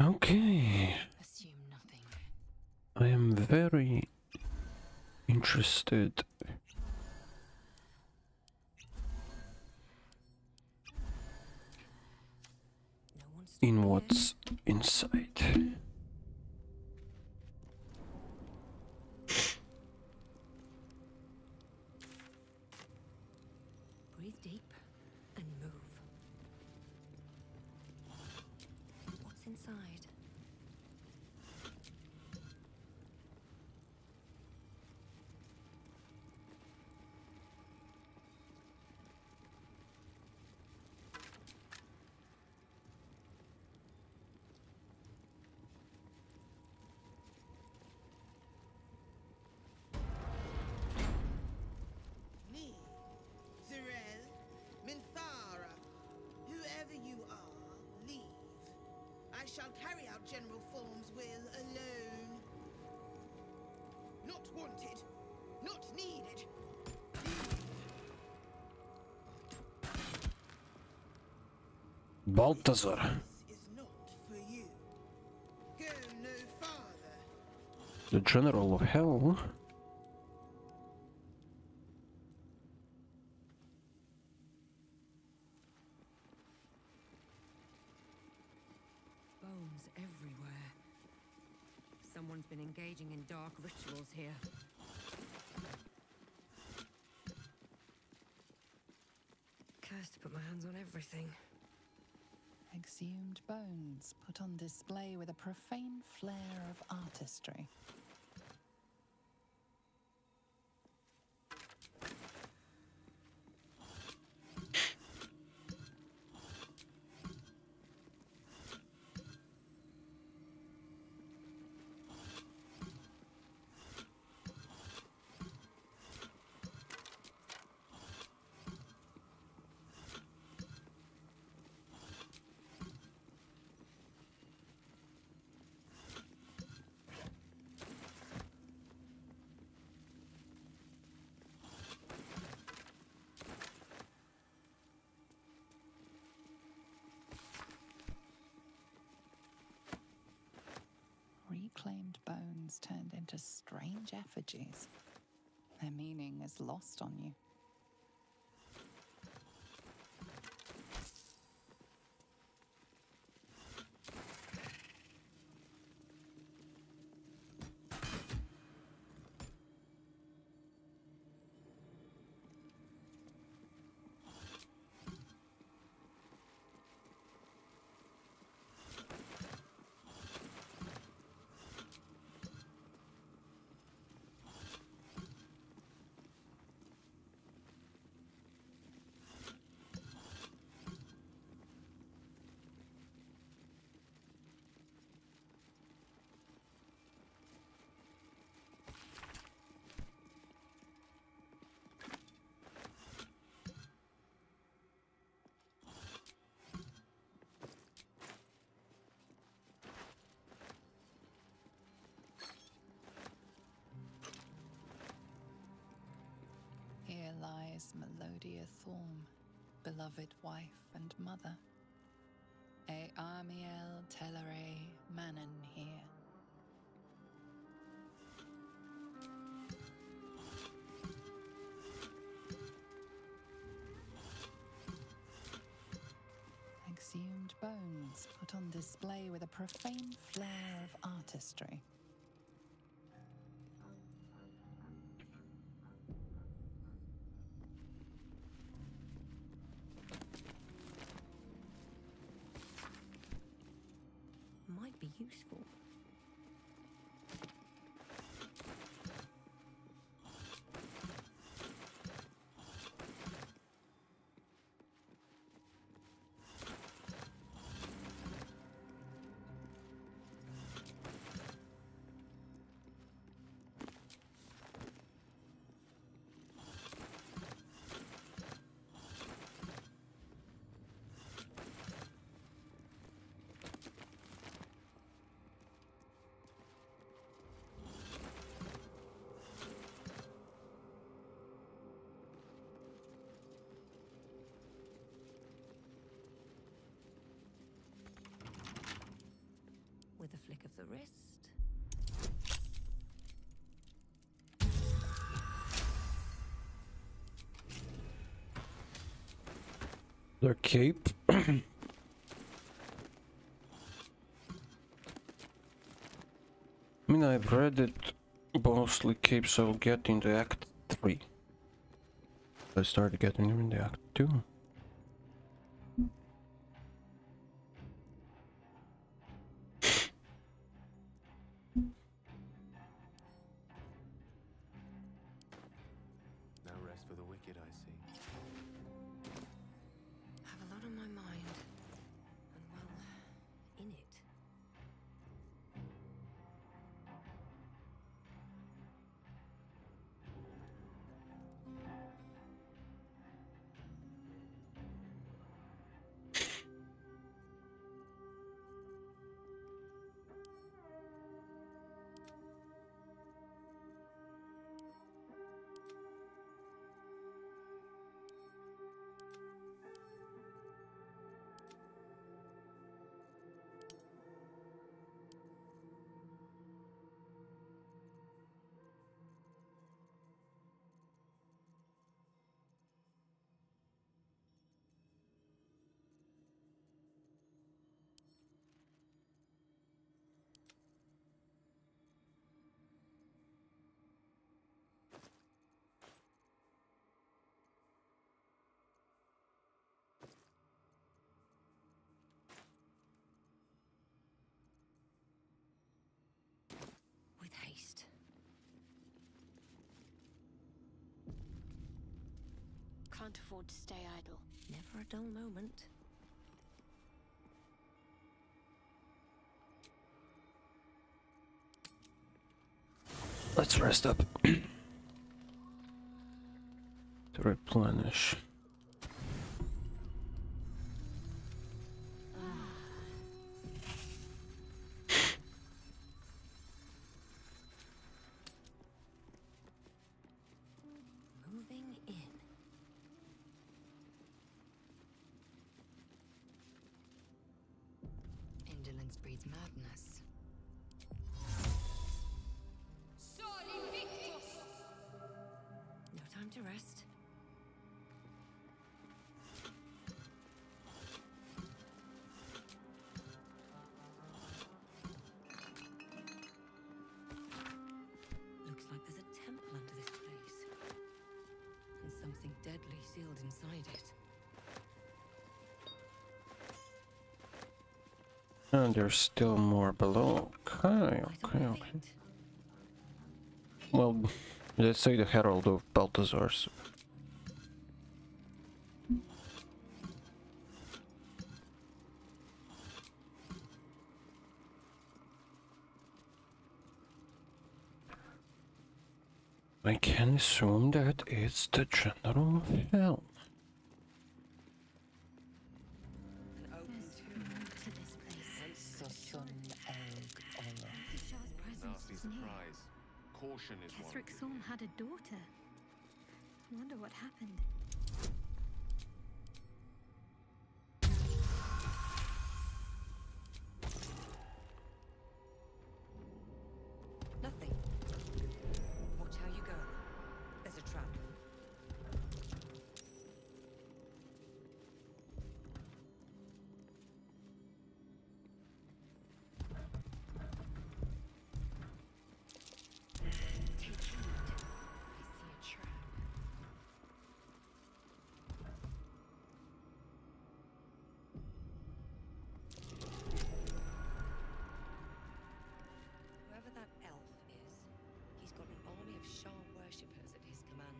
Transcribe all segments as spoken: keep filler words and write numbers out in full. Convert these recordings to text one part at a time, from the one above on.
Okay. Assume nothing. I am very interested No one's in what's inside. Breathe deep and move. What's inside? Me, Zirel, Minthara, whoever you are, leave. I shall carry out General Form's will alone. Not wanted, not needed. Balthazar. This is not for you. Go no farther. The General of Hell. Bones everywhere. Someone's been engaging in dark rituals here. Cursed to put my hands on everything. Exhumed bones put on display with a profane flair of artistry. Reclaimed bones turned into strange effigies. Their meaning is lost on you. Here lies Melodia Thorm, beloved wife and mother. E Amiel Telere Manon here. Exhumed bones put on display with a profane flair of artistry. Might be useful. with a flick of the wrist. Their cape. I mean, I've read it mostly capes I'll get in the Act three. I started getting them in the Act two. No rest for the wicked, I see. Have a lot on my mind. And well, in it. With haste. Can't afford to stay idle. Never a dull moment. Let's rest up. To replenish. Moving in. Indolence breeds madness. No time to rest. Looks like there's a temple under this place. And something deadly sealed inside it. And there's still more below. Okay, Right on okay, my okay. feet. Well, let's say the Herald of Balthazar's. I can assume that it's the General of Hell. An open tomb. To this place. Sosun Elg Ola. The Shah's presence Nasty is near. surprise. Caution is Ketherick warranted. Thorn had a daughter. I wonder what happened. Nothing. Watch how you go. There's a trap. Take heed. I see a trap. Whoever that elf is, he's got an army of Shah worshippers at his command.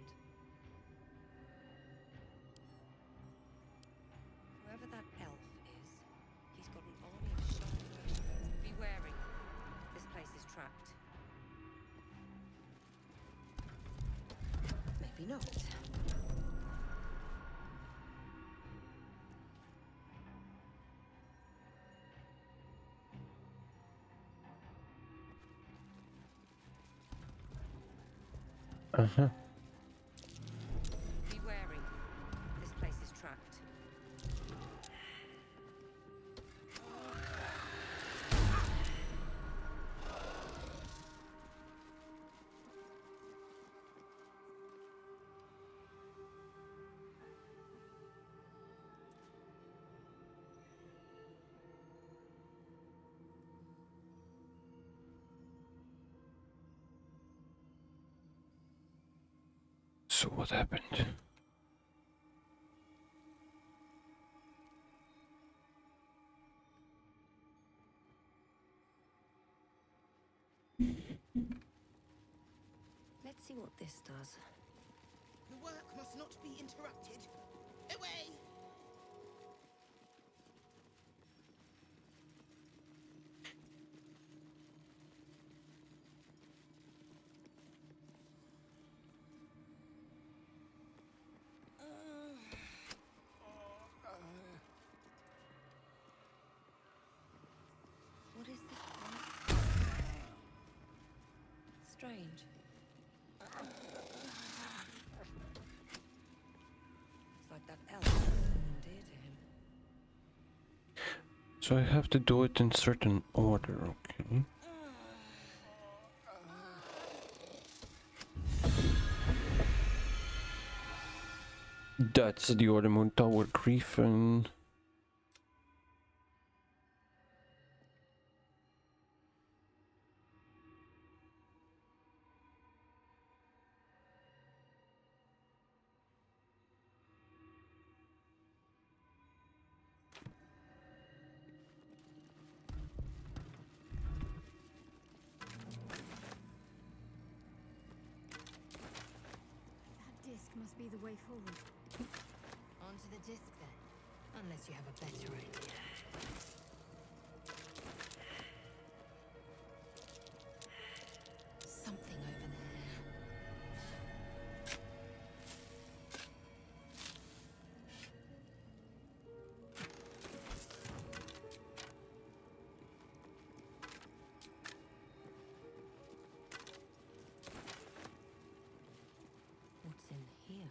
Whoever that elf is, he's got an army of Shah worshippers. Be wary. This place is trapped. Maybe not. Uh-huh. Be wary. This place is trapped. So what happened? Let's see what this does. The work must not be interrupted. Away! What is this? Strange. It's like that elf has someone dear to him. So I have to do it in certain order, okay? That's the order. Moon Tower Griffin. That disc must be the way forward. Onto the disc then. Unless you have a better idea. Something over there. What's in here?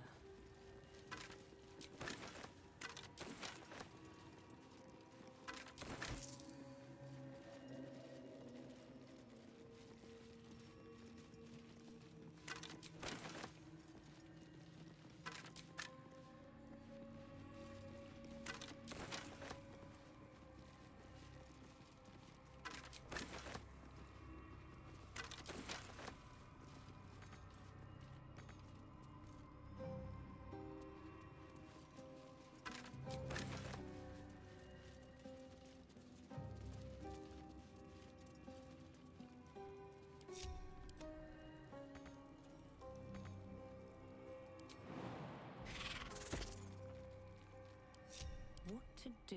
What to do?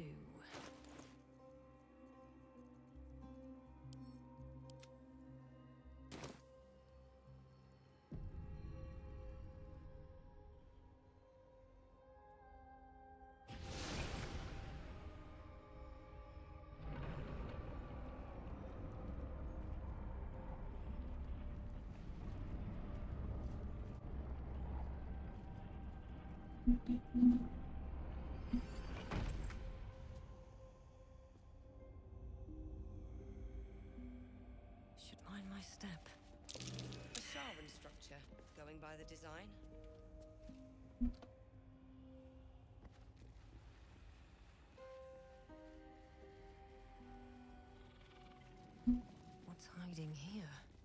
Should mind my step. A Sharvan structure, going by the design. What's hiding here?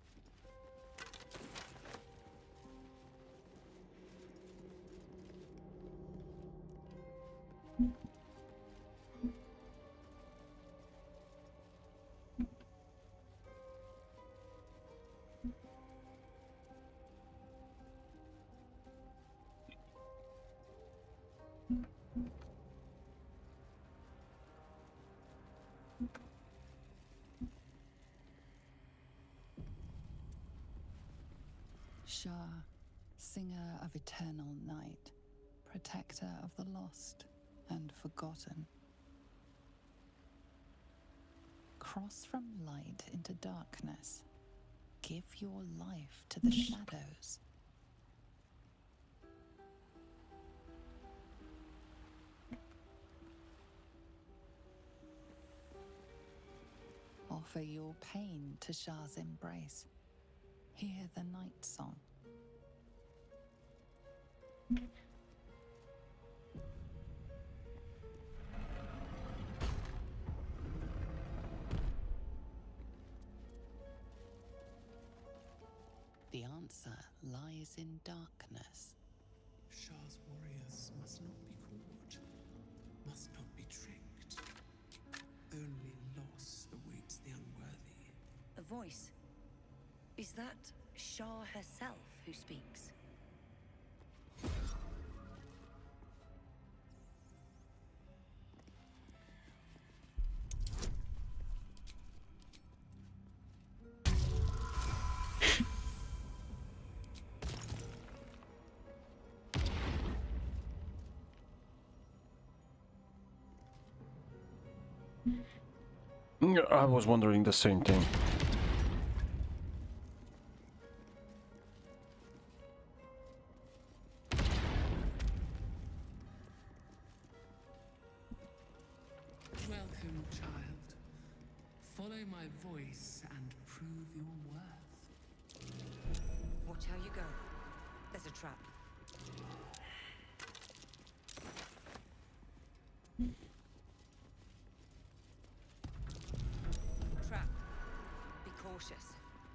Shar, singer of eternal night, protector of the lost and forgotten. Cross from light into darkness. Give your life to the shadows. Offer your pain to Shar's embrace. Hear the night song. The answer lies in darkness. Shah's warriors must not be caught, must not be tricked. Only loss awaits the unworthy. A voice. Is that Shah herself who speaks? I was wondering the same thing. Welcome, child. Follow my voice and prove your worth. Watch how you go. There's a trap. Trap. Be cautious.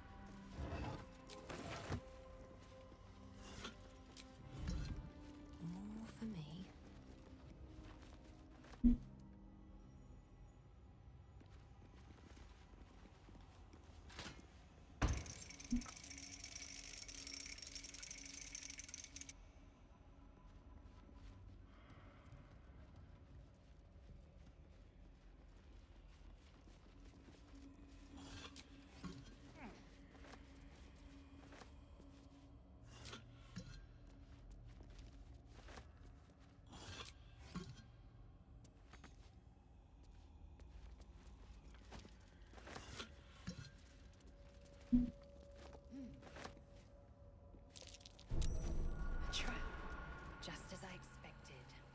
More for me. A trap, just as I expected.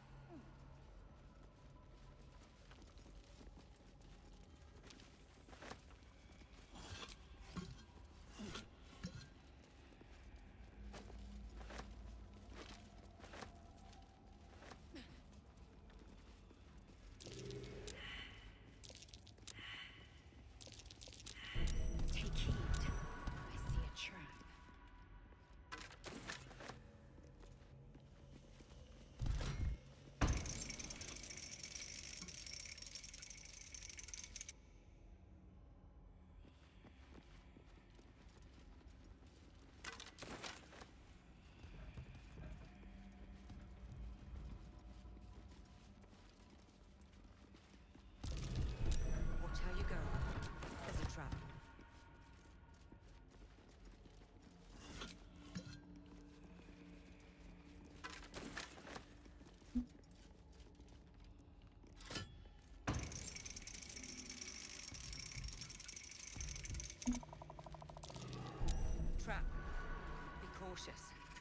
Take heed. I see a trap. Watch how you go. There's a trap. Trap. Be cautious.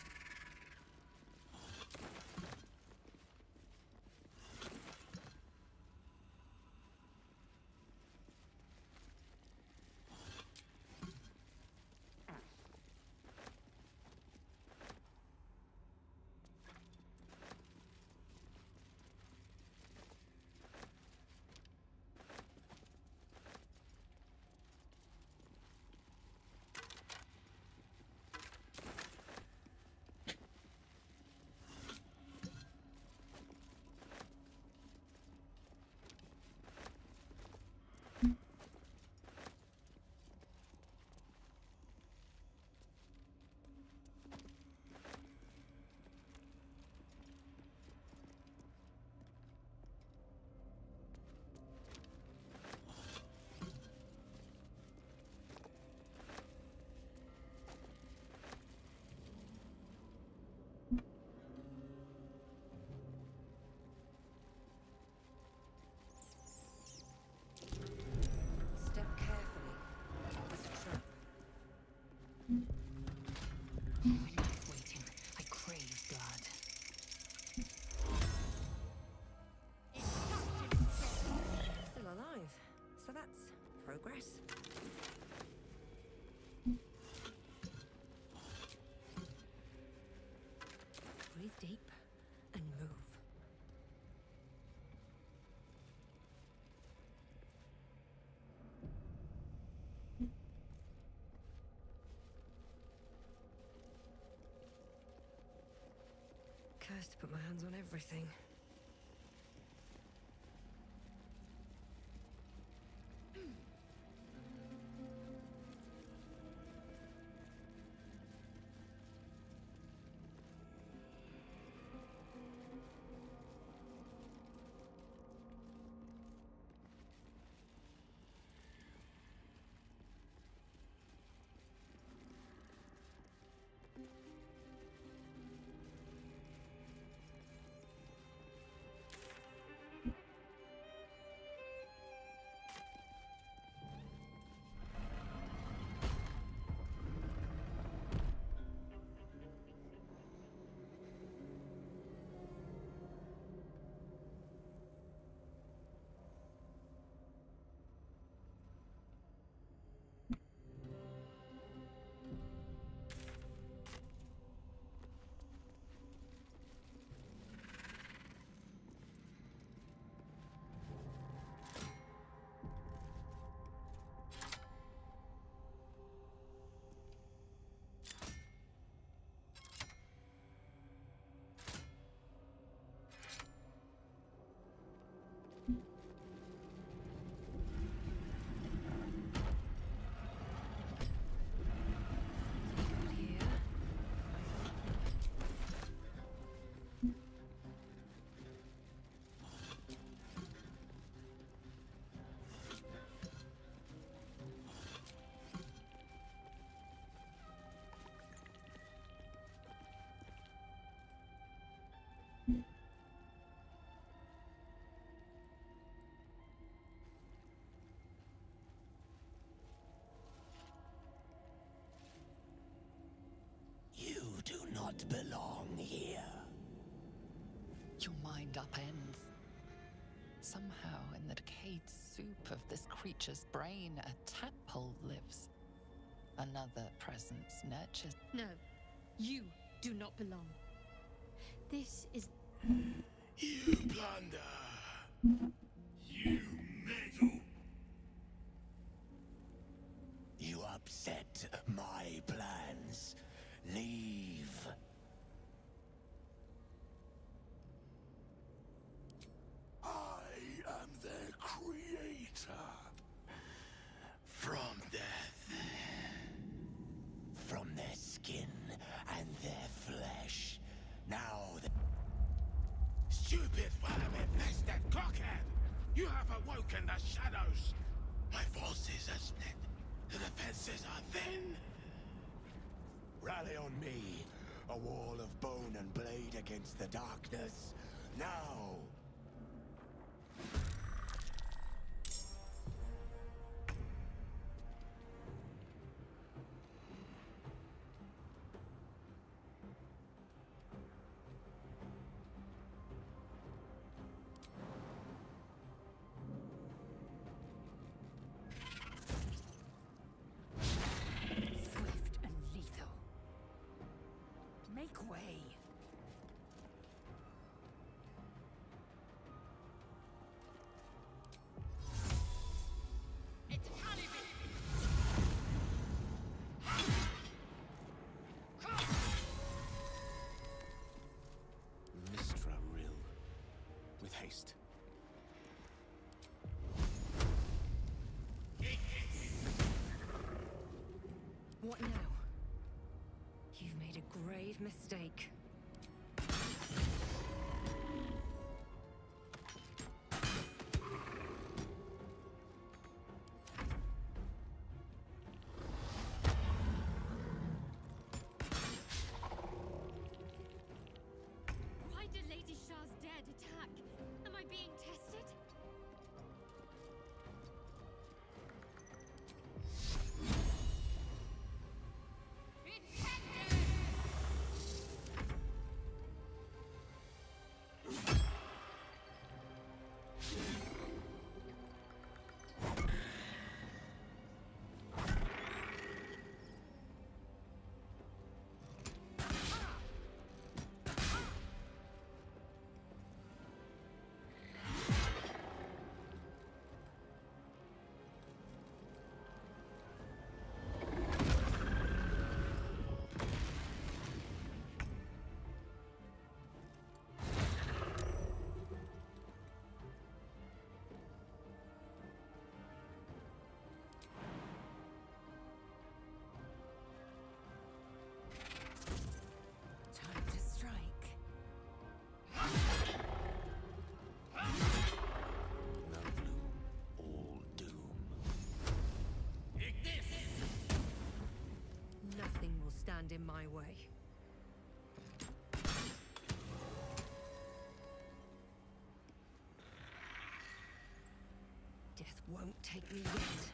Step carefully. There's a trap. Enough waiting. I crave blood. Still alive. So that's progress. Breathe deep and move. best to put my hands on everything. You do not belong here. Your mind upends. Somehow, in the decayed soup of this creature's brain, a tadpole lives. Another presence nurtures. No, you do not belong. This is... You plunder. You meddle. You upset my plans. Leave. I am their creator. From death. From their skin and their flesh. Now the stupid worm-infested cockhead! You have awoken the shadows! My forces are split. The defenses are thin. Rally on me. A wall of bone and blade against the darkness. Now! Swift and lethal. Make way. Mistra Rill. With haste. What now? You've made a grave mistake. Why did Lady Shah's dead attack? Am I being tested? won't take me yet.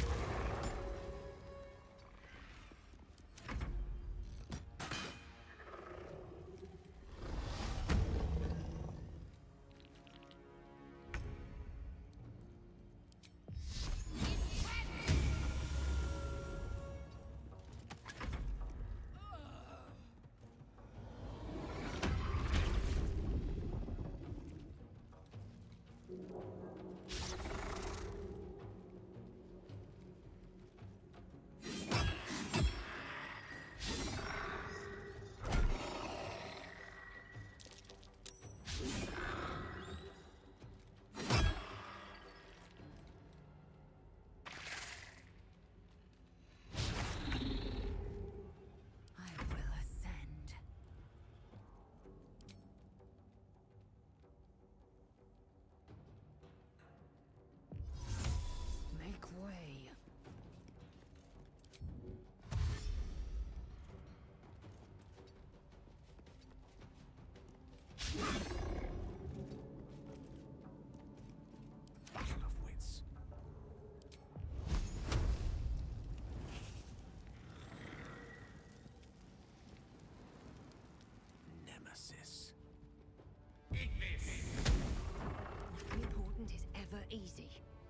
Battle of wits. Nemesis. Nothing important is ever easy.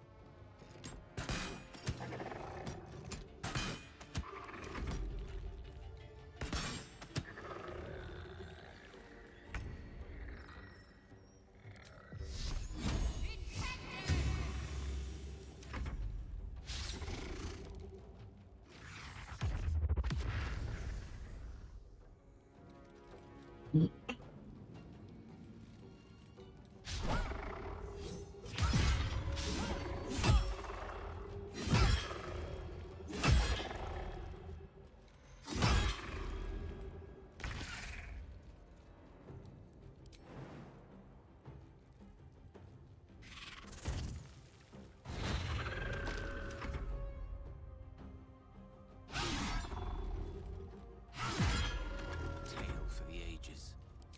Tale for the ages.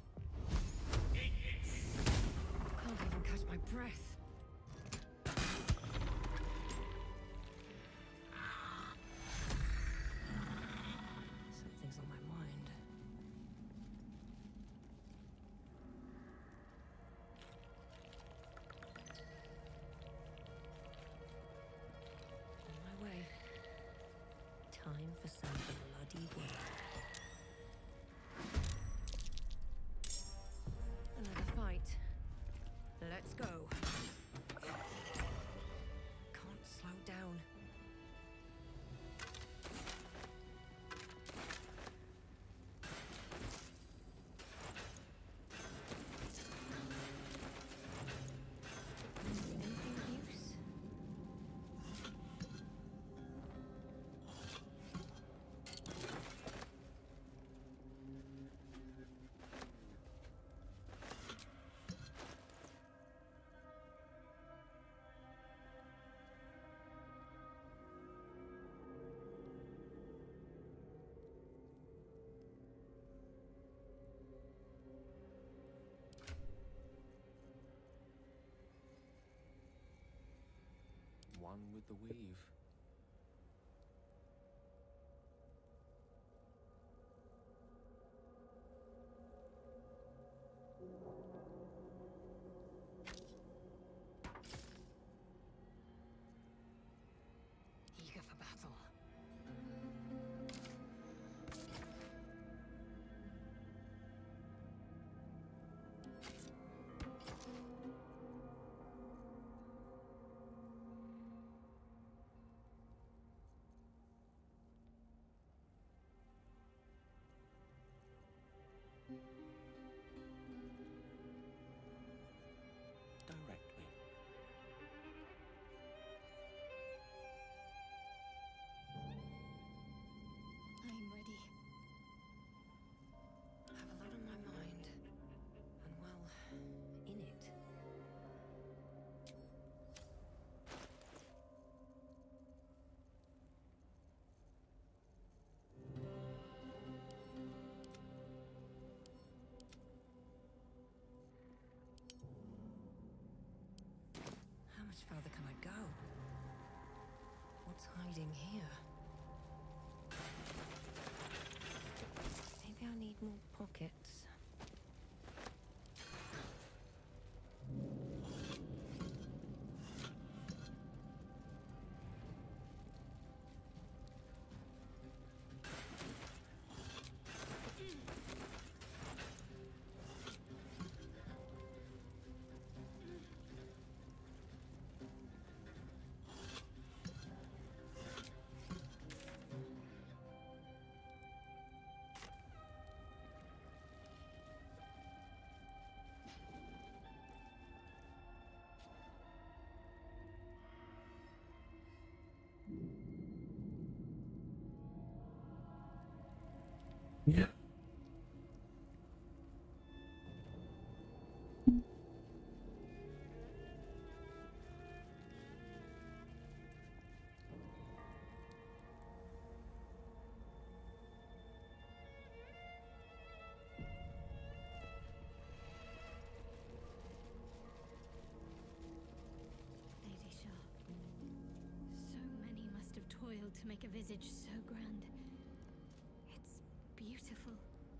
Can't even catch my breath. Something's on my mind. On my way. Time for some bloody work. Another fight. Let's go. Can't slow down. Anything of use? One with the weave. Eager for battle. Direct me. I'm ready. I have a lot on my mind. And well, in it. How much further can I go? hiding here? Maybe I'll need more pockets. Yeah. Lady Shah. So many must have toiled to make a visage so grand. It's beautiful.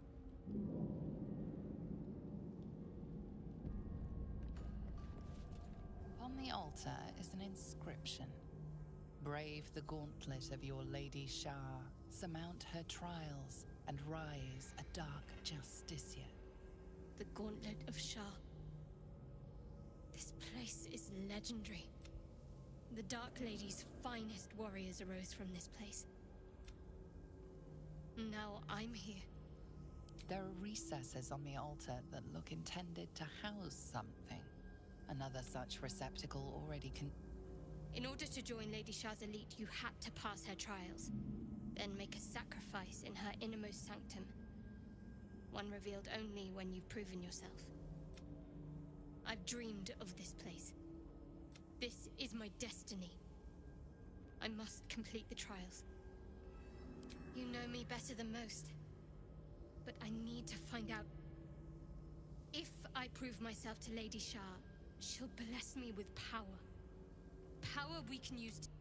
On the altar is an inscription. Brave the gauntlet of your Lady Shah, surmount her trials, and rise a dark Justicia. The Gauntlet of Shah. This place is legendary. The Dark Lady's finest warriors arose from this place. Now I'm here. There are recesses on the altar that look intended to house something. Another such receptacle already con- In order to join Lady Shah's elite, you had to pass her trials. Then make a sacrifice in her innermost sanctum. One revealed only when you've proven yourself. I've dreamed of this place. This is my destiny. I must complete the trials. You know me better than most. But I need to find out. If I prove myself to Lady Shah, she'll bless me with power. Power we can use to...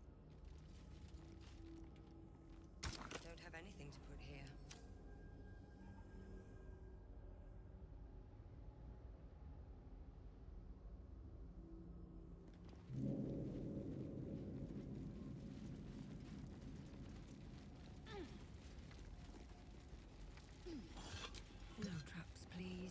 Don't have anything to put here. No traps, please.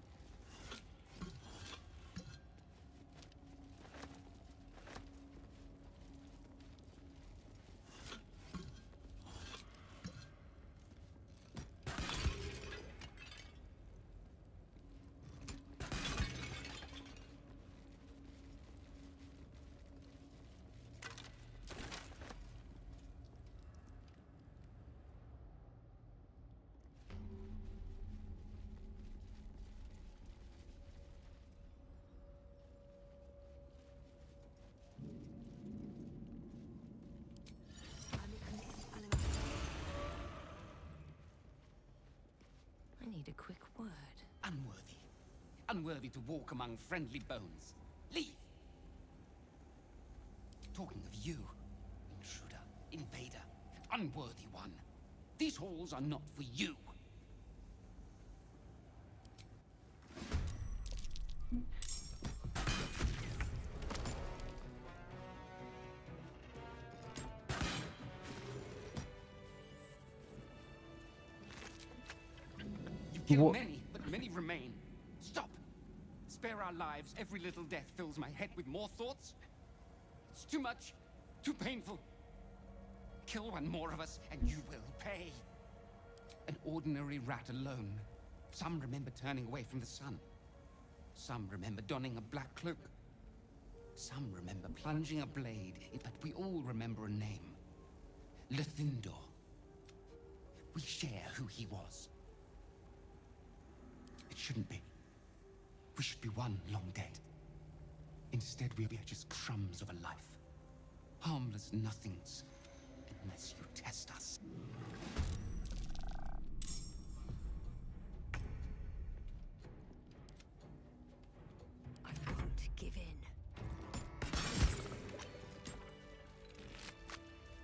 I need a quick word. Unworthy. Unworthy to walk among friendly bones. Leave! Talking of you, intruder, invader, unworthy one. These halls are not for you. You kill What? many, but many remain. Stop! Spare our lives. Every little death fills my head with more thoughts. It's too much, too painful. Kill one more of us, and you will pay. An ordinary rat alone. Some remember turning away from the sun. Some remember donning a black cloak. Some remember plunging a blade, but we all remember a name. Lethindor. We share who he was. It shouldn't be. We should be one long dead. Instead, we are just crumbs of a life. Harmless nothings, unless you test us. I won't give in.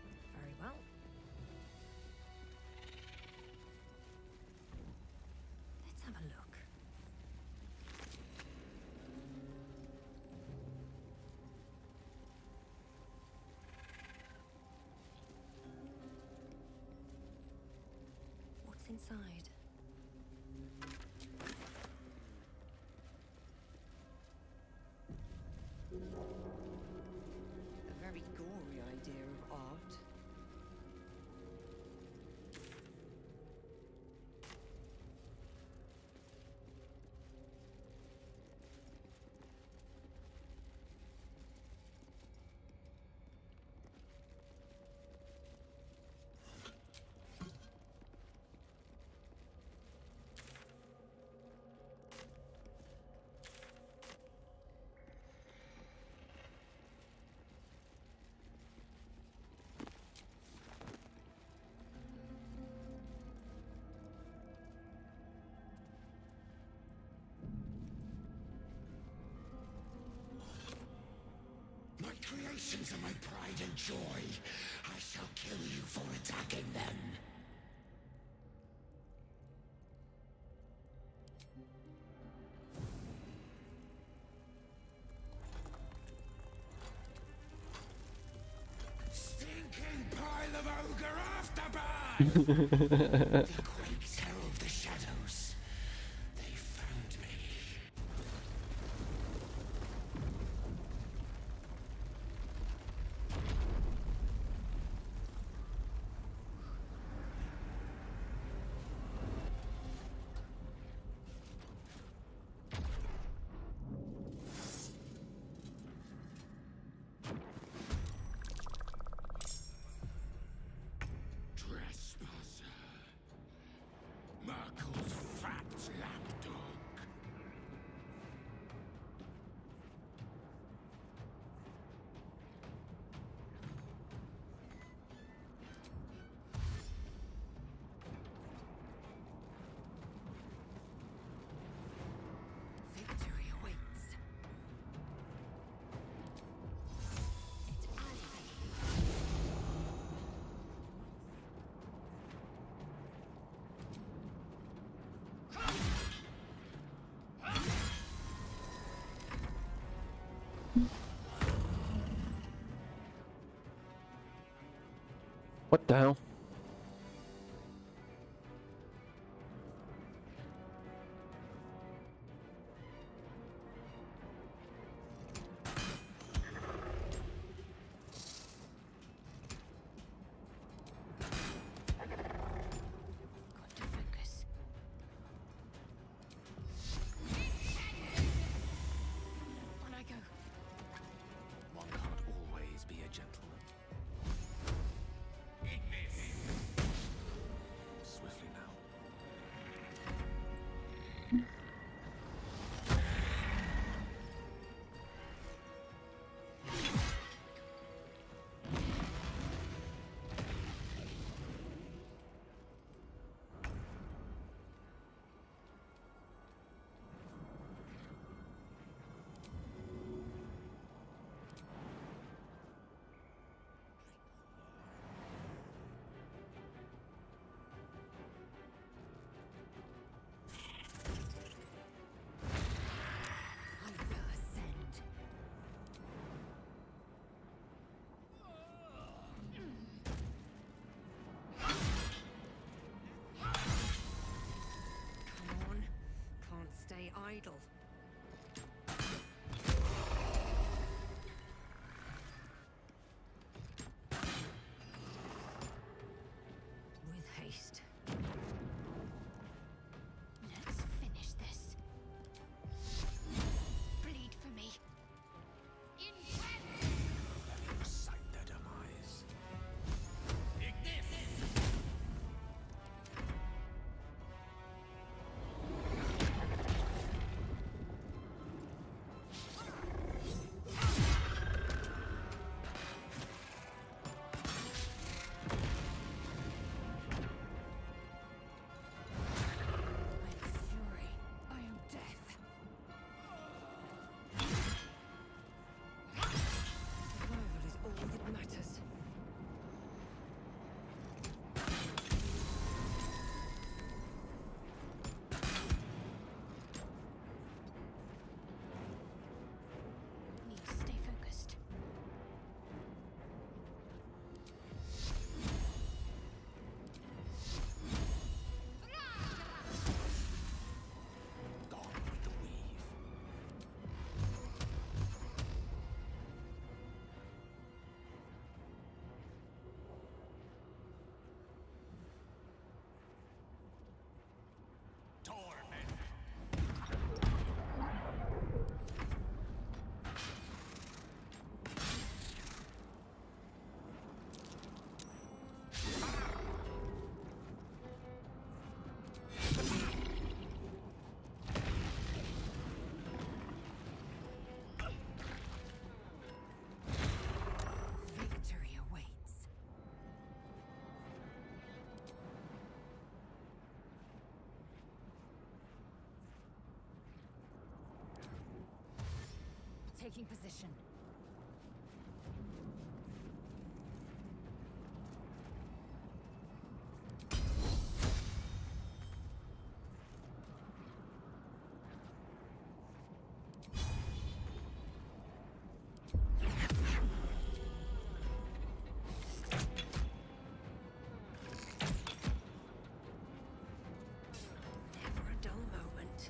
inside? A very gory idea of art. My creations are my pride and joy. I shall kill you for attacking them. Stinking pile of ogre afterbirth! The quakes herald the shadows. They found me. Trespasser. Merkel's fat lapdog. Victory awaits. What the hell? Got to focus. On I go. One can't always be a gentleman. Swiftly now. I will ascend. Come on. Can't stay idle. With haste. Let's finish this. Bleed for me. Recite their demise. taking position. Never a dull moment.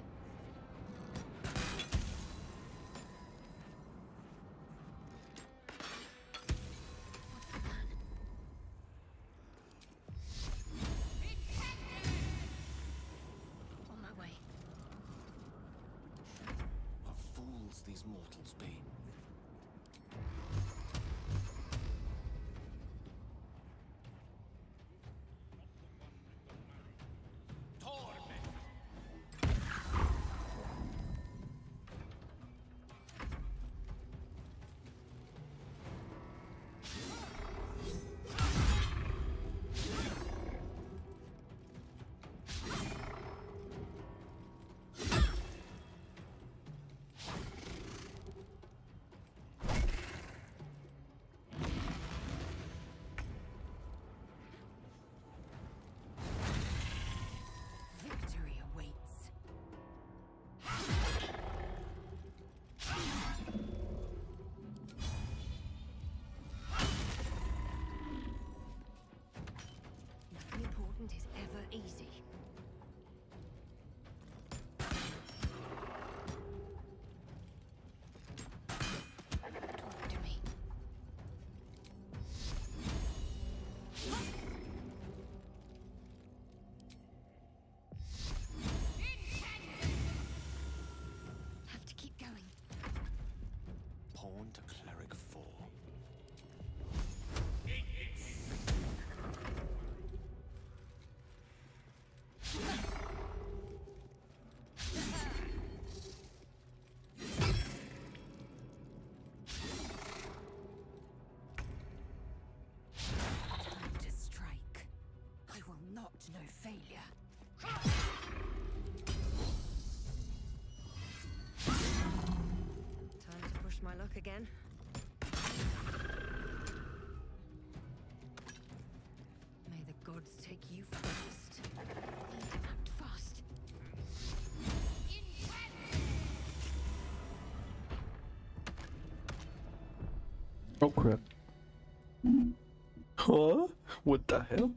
On my way. What fools these mortals be. Victory awaits. Nothing important is ever easy. Talk to me. Have to keep going. Pawn to cleric four. Time to strike. I will not know failure. Time to push my luck again. May the gods take you first. Need to act fast. Oh crap. Huh? What the hell?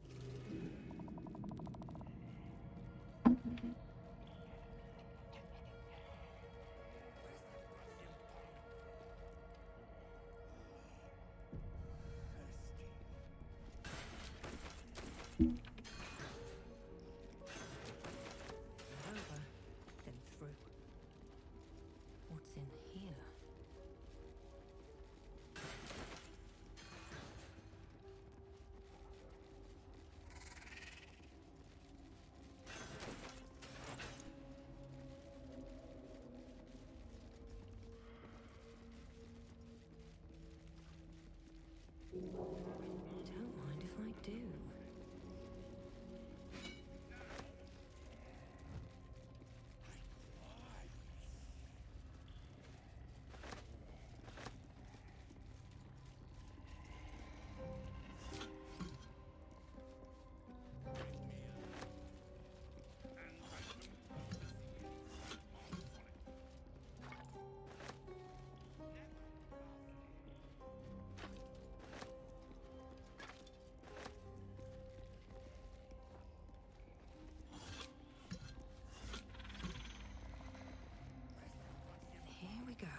Over, then through. What's in here? Don't mind if I do. Here we go.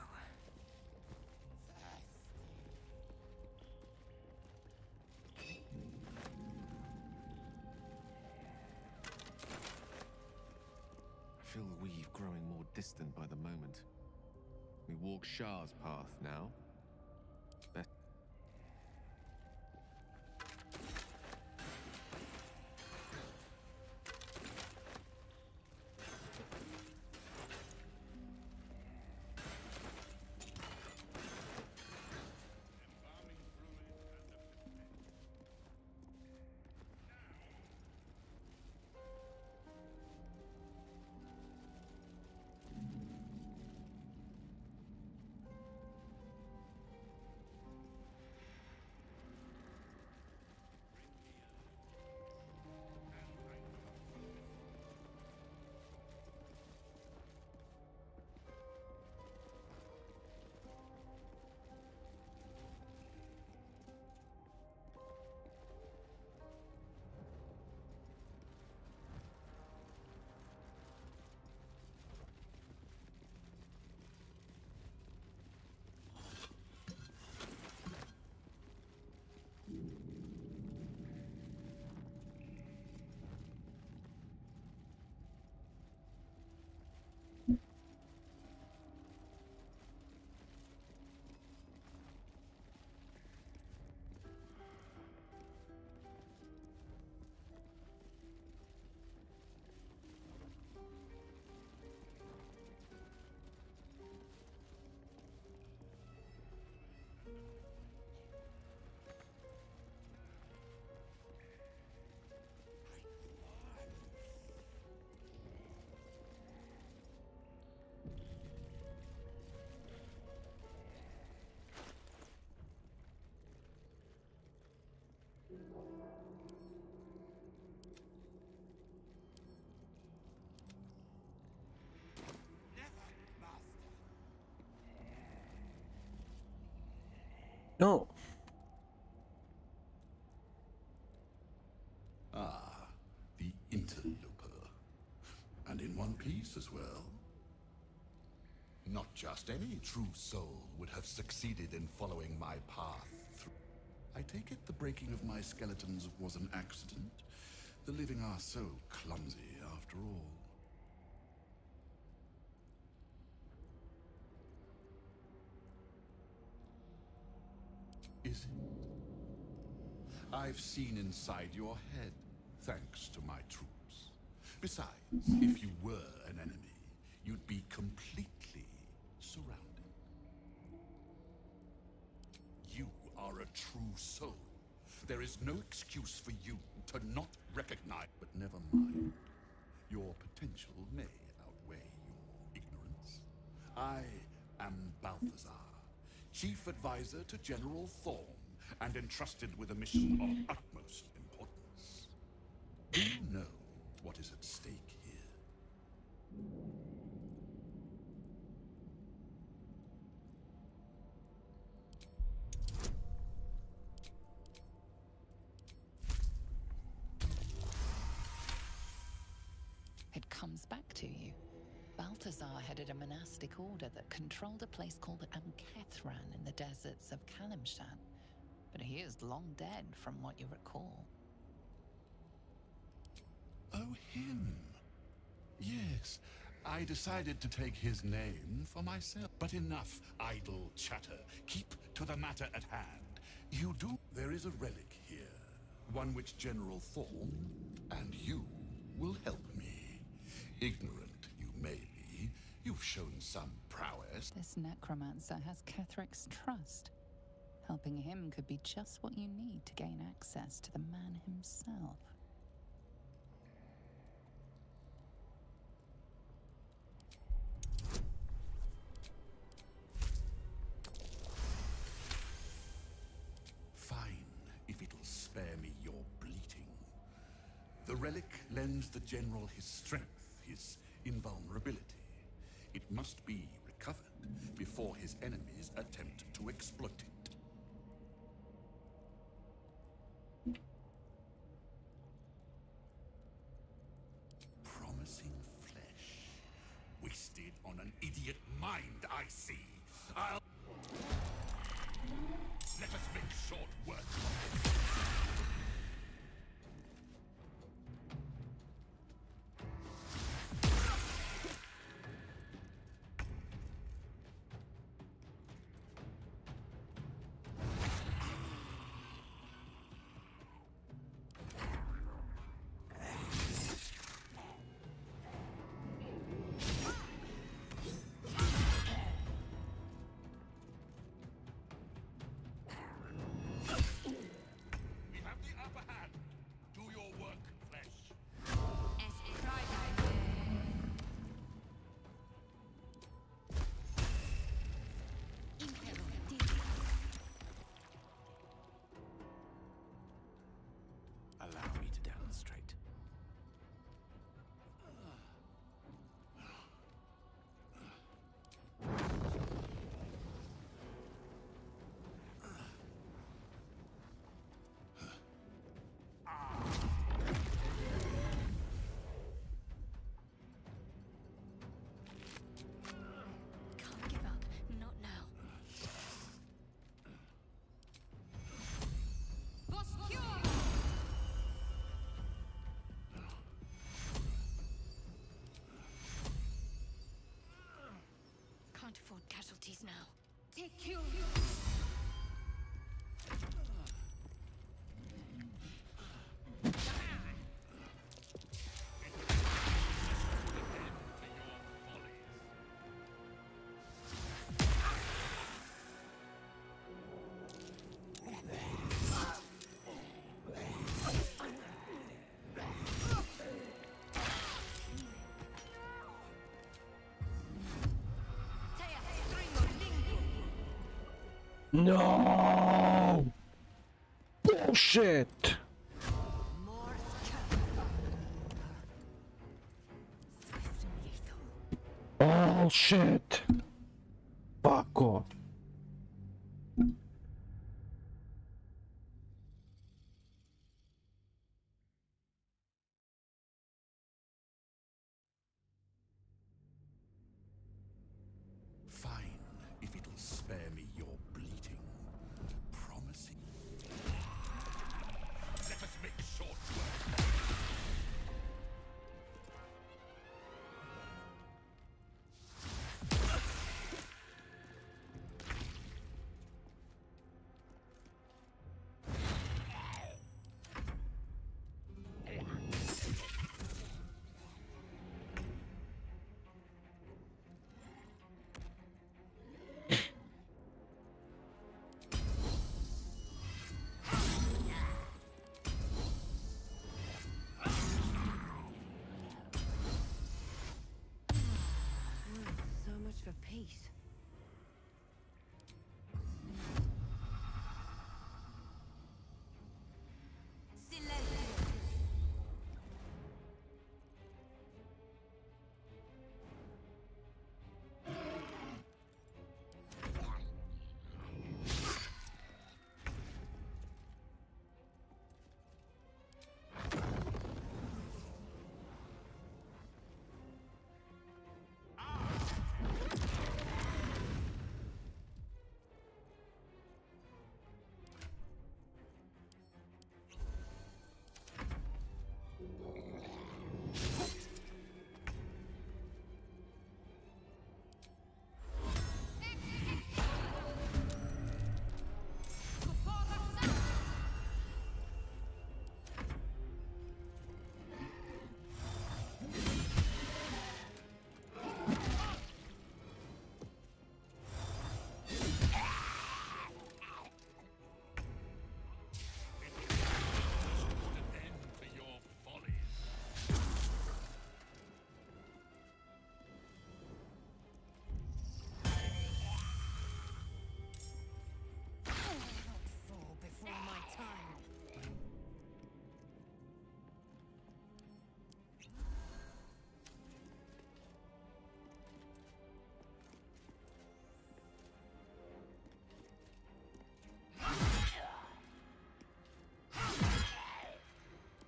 I feel the weave growing more distant by the moment. We walk Shah's path now. Bet No. Ah, the interloper. And in one piece as well. Not just any true soul would have succeeded in following my path through. I take it the breaking of my skeletons was an accident. The living are so clumsy after all. Is it? I've seen inside your head, thanks to my troops. Besides, if you were an enemy, you'd be completely surrounded. You are a true soul. There is no excuse for you to not recognize, but never mind. Your potential may outweigh your ignorance. I am Balthazar, Chief Advisor to General Thorm, and entrusted with a mission of utmost importance. Do you know what is at stake here? It comes back to you. Balthazar headed a monastic order that controlled a place called Amkethran in the deserts of Kalimshan. But he is long dead, from what you recall. Oh, him. Yes, I decided to take his name for myself. But enough idle chatter. Keep to the matter at hand. You do. There is a relic here. One which General Thorm and you will help me. Ignorant you may be, you've shown some prowess. This necromancer has Kethric's trust. Helping him could be just what you need to gain access to the man himself. Fine, if it'll spare me your bleating. The relic lends the General his strength, his invulnerability. It must be recovered before his enemies attempt to exploit it. Promising flesh. Wasted on an idiot mind, I see. I'll... Let us make short work of it. Can't afford casualties now. Take you. No! Bullshit! Bullshit! Fuck off.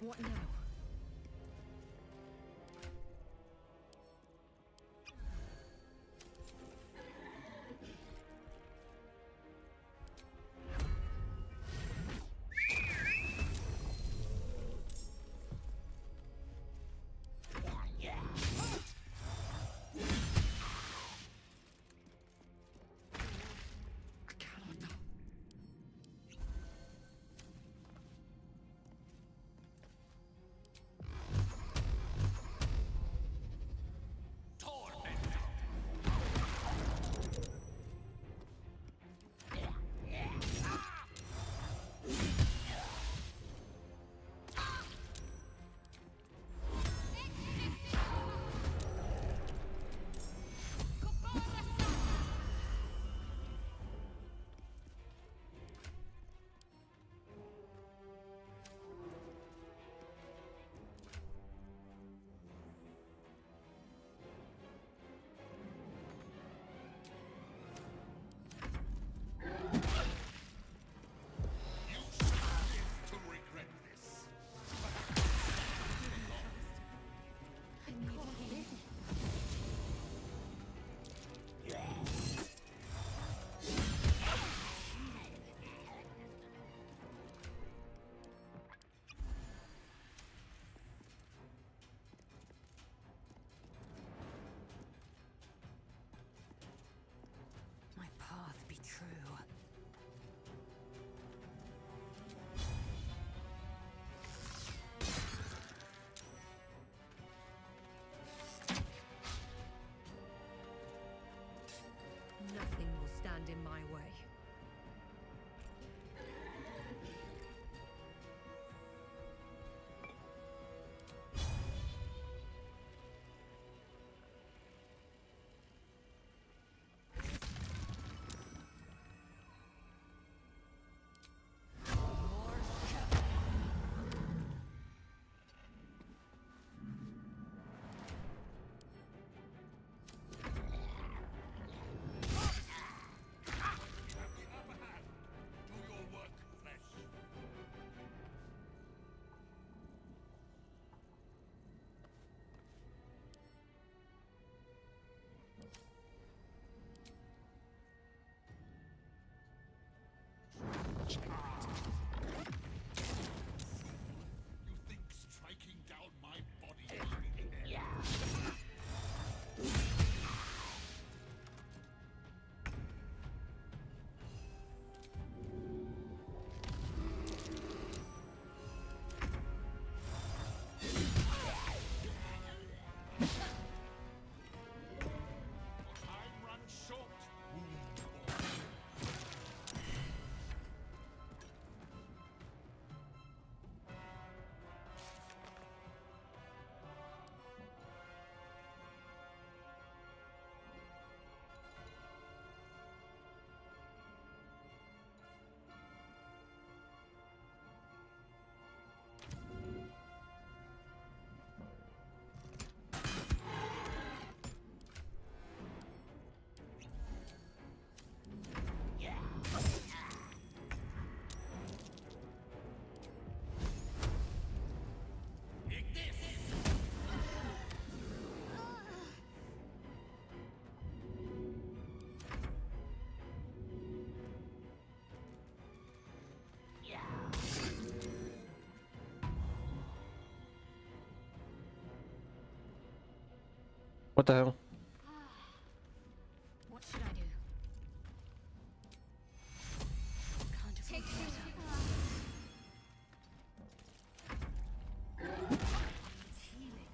What now? Nothing will stand in my way. You think striking down my body? Time runs short. What the hell? What should I do? Can't afford to let up. It's healing.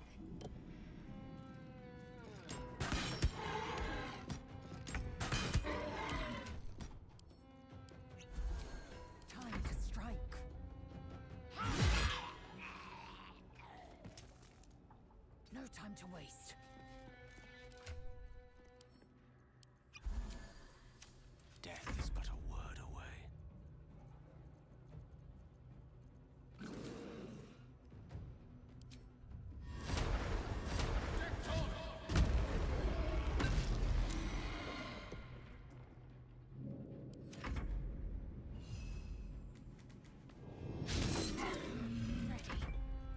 Time to strike. No time to waste. Death is but a word away. Ready.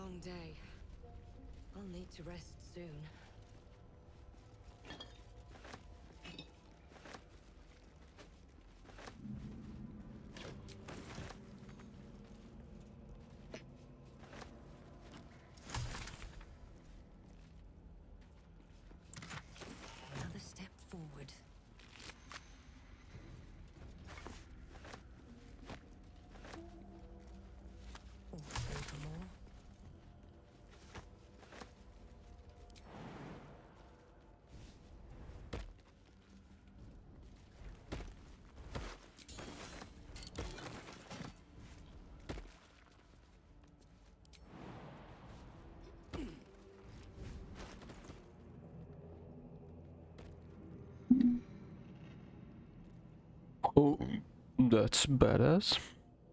long day. I'll need to rest soon. Another step forward. Or over more. Oh, that's badass.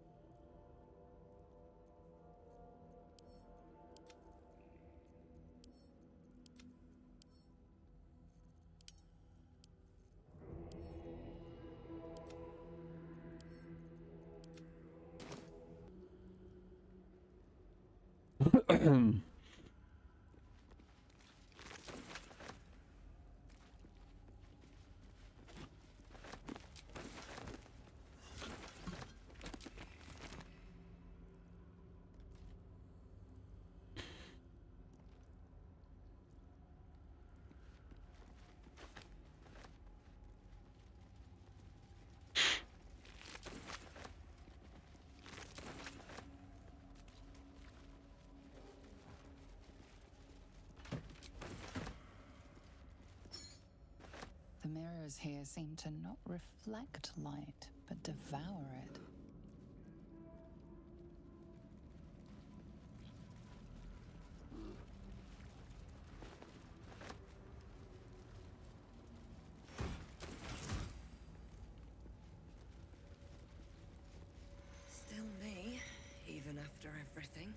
The mirrors here seem to not reflect light, but devour it. Still me, even after everything.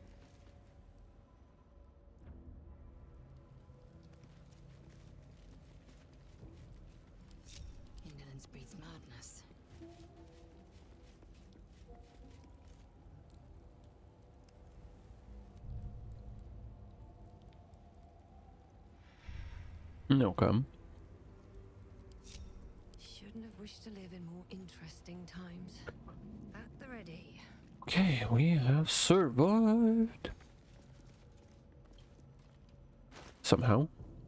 Indolence breeds madness. No come. Shouldn't have wished to live in more interesting times. At the ready. Okay, we have survived. Somehow.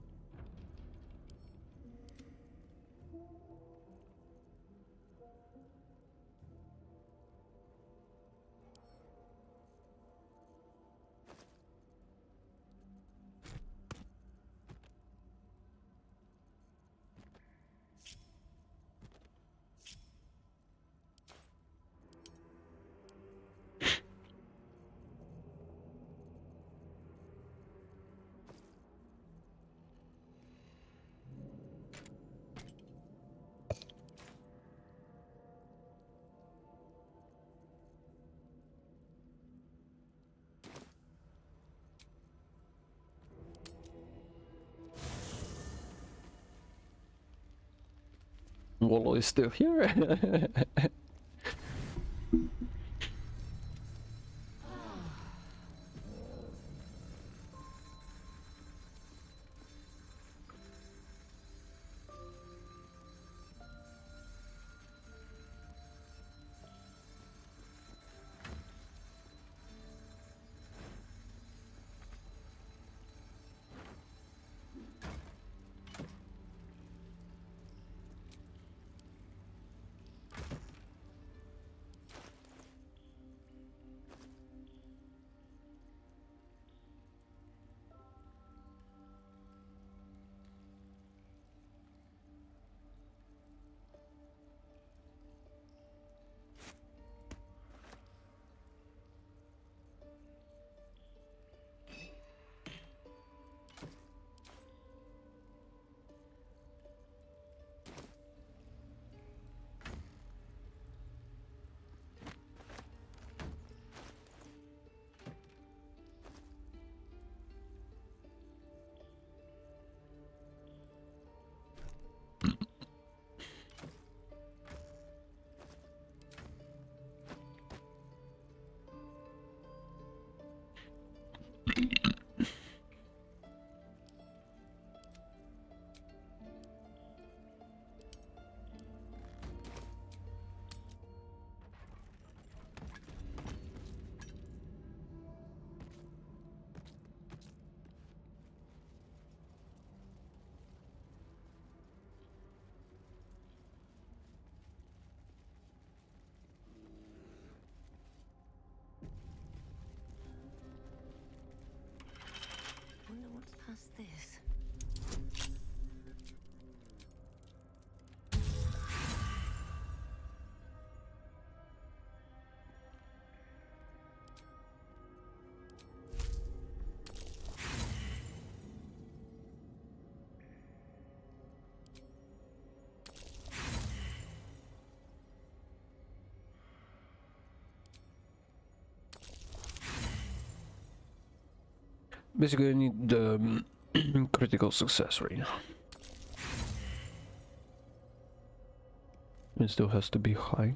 Wallow is still here. Basically, I need the um, critical success right now. It still has to be high.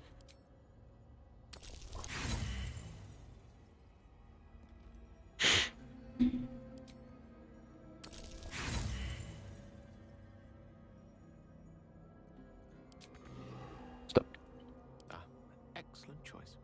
Stop. Ah, excellent choice.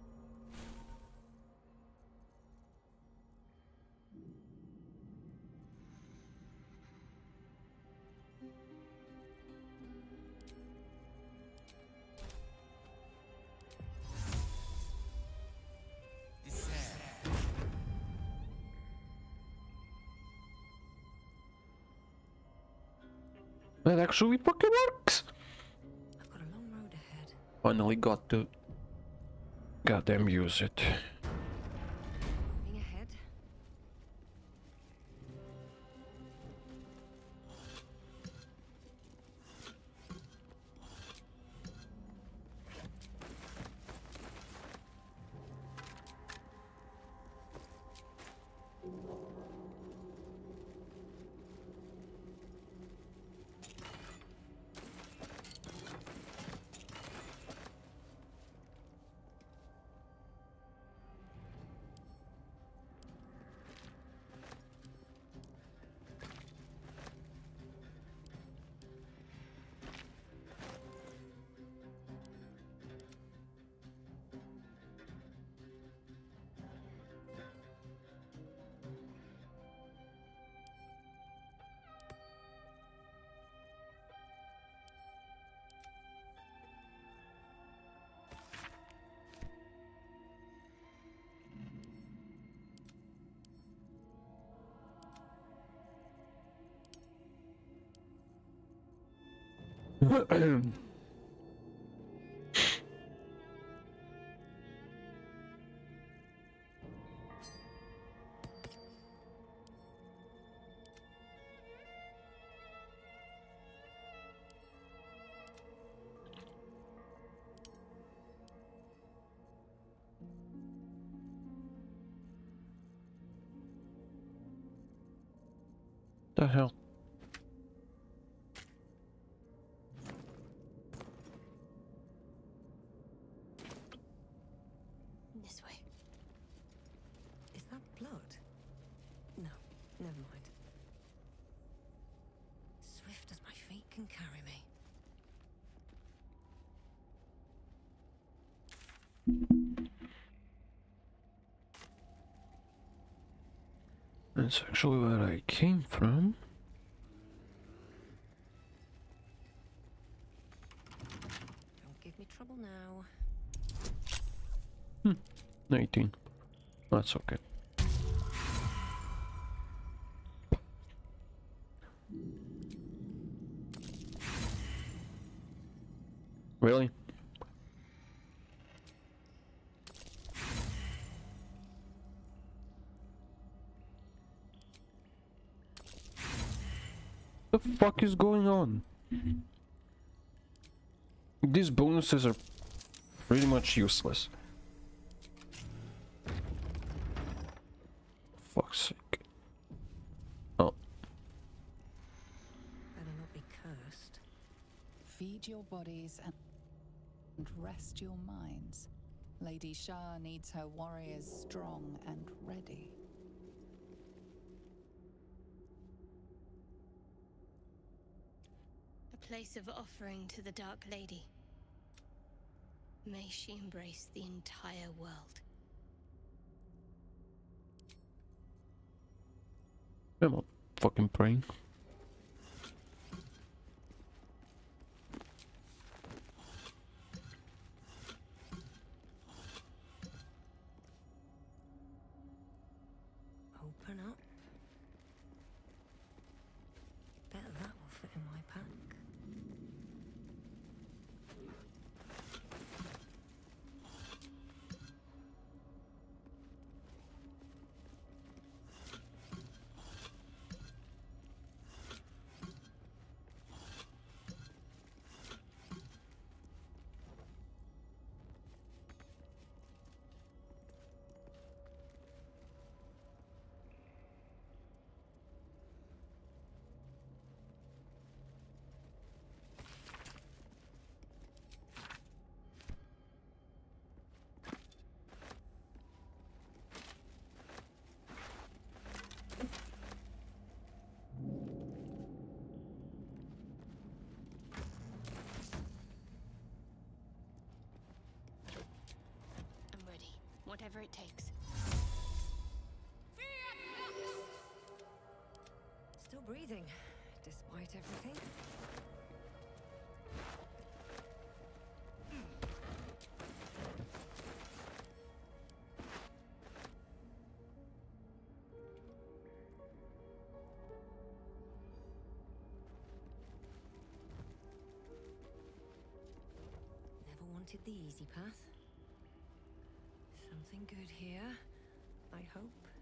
That actually fucking works! I've got a long road ahead. Finally got to goddamn use it. Moving ahead. The hell? This way. Is that blood? No, never mind. Swift as my feet can carry me. That's actually where I came from. Don't give me trouble now. Hmm. nineteen. That's okay. Really? What the fuck is going on? These bonuses are pretty much useless. Fuck's sake. Oh. Better not be cursed. Feed your bodies and and rest your minds. Lady Shah needs her warriors strong and ready. A place of offering to the Dark Lady. May she embrace the entire world. I'm not fucking praying. Open up. Bet that will fit in my pack. whatever it takes. Still breathing, despite everything. Never wanted the easy path. Something good here, I hope.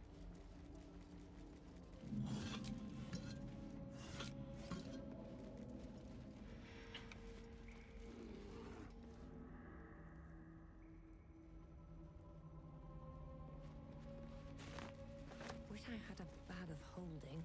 Wish I had a bag of holding.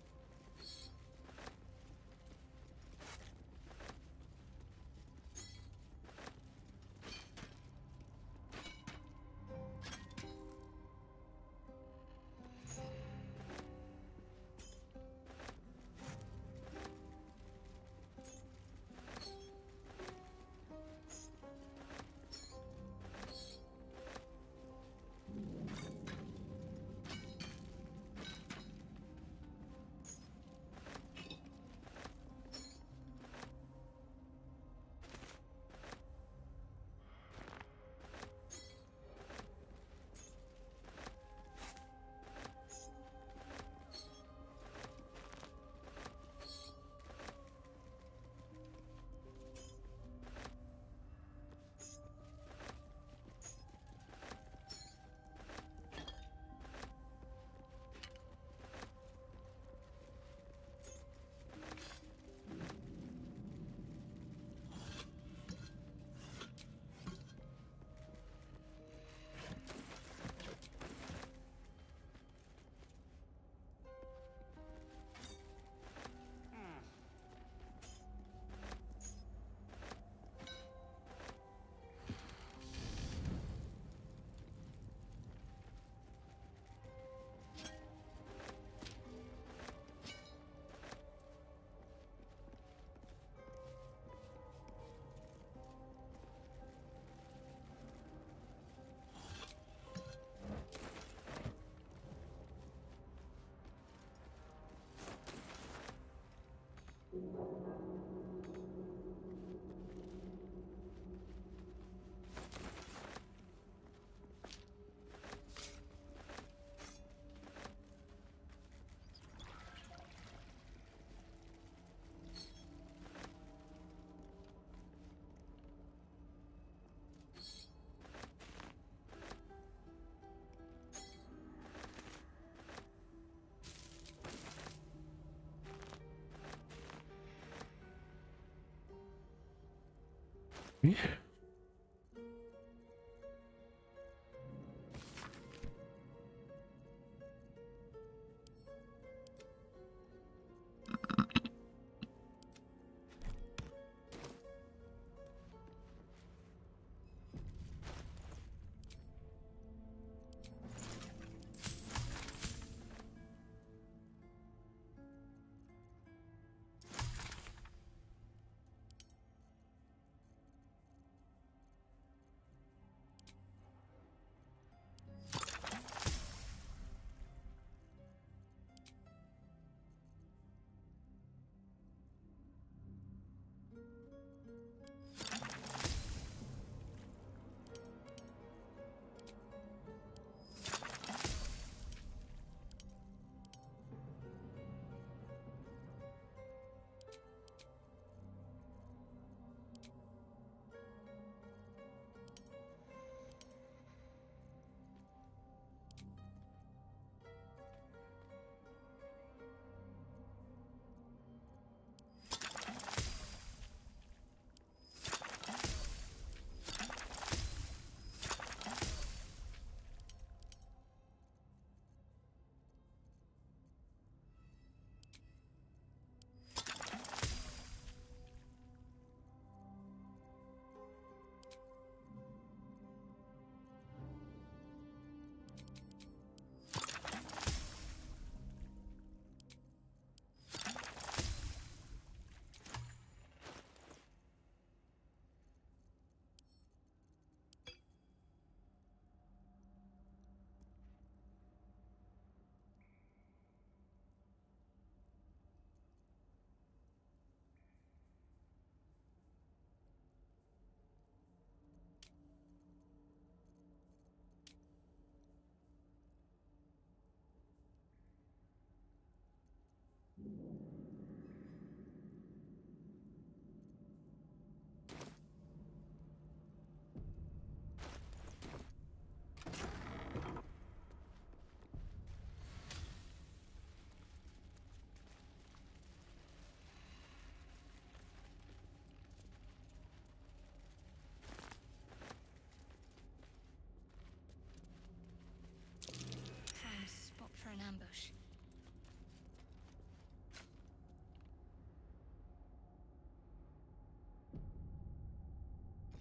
Yeah.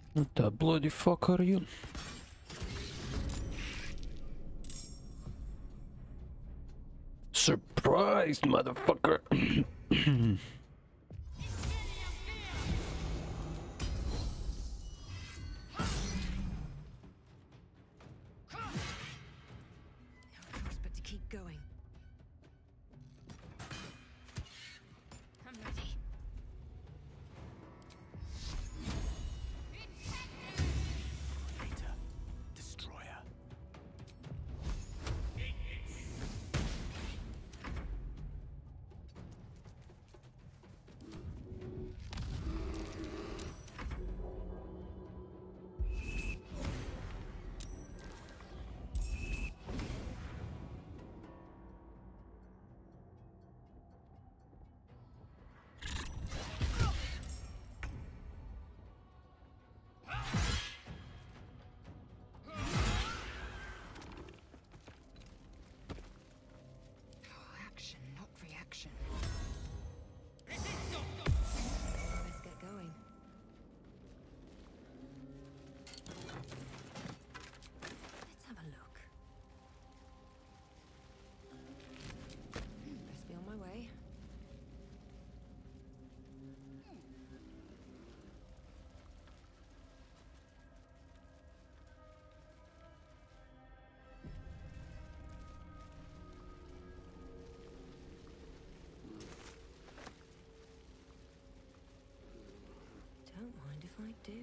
What the bloody fuck are you? Surprised, motherfucker! But to keep going. I'm ready. Hater. Destroyer. Action, not reaction. Let's get going. Let's have a look. Best be on my way. Don't mind if I do.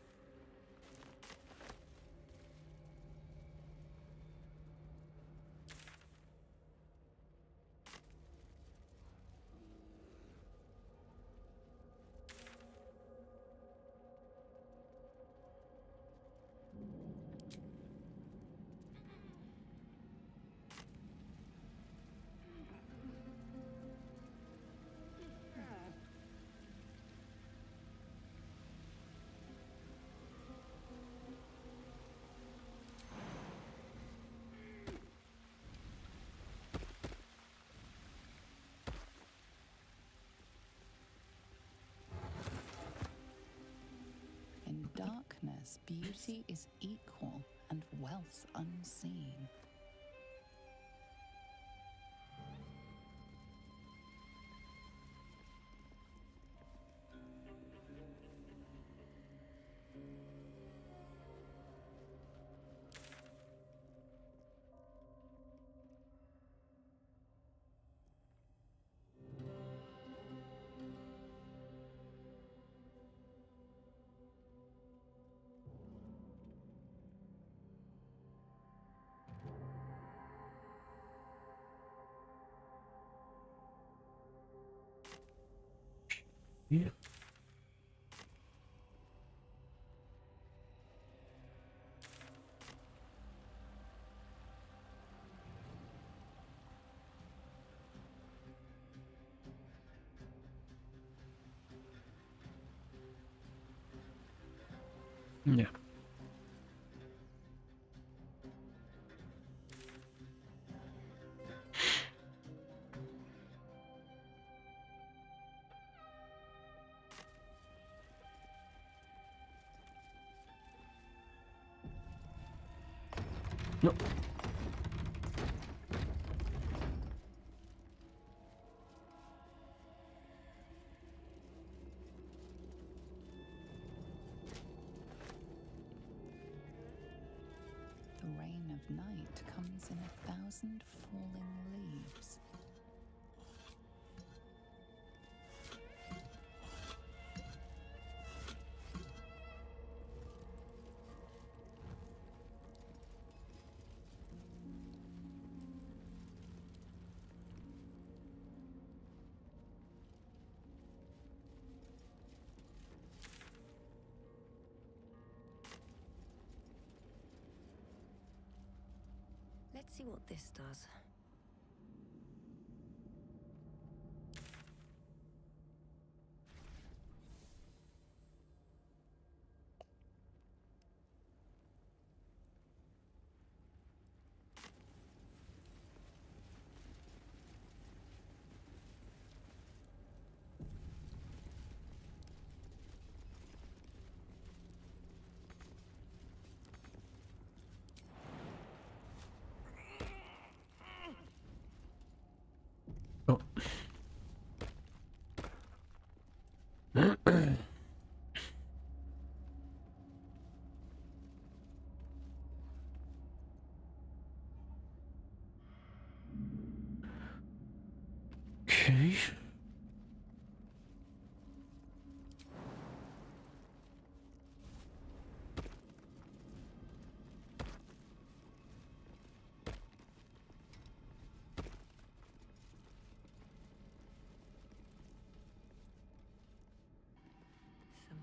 In darkness, beauty is equal and wealth unseen. Yeah. Yeah. No. The rain of night comes in a thousand falling leaves. Let's see what this does.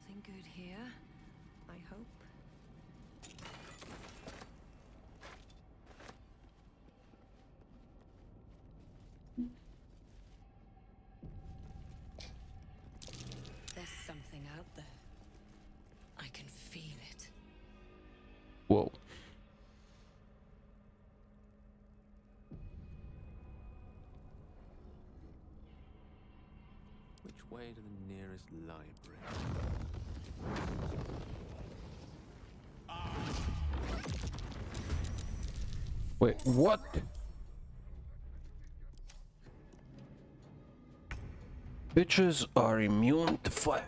Something good here, I hope. There's something out there. I can feel it. Whoa. Which way to the nearest library? Wait, what? Bitches are immune to fire.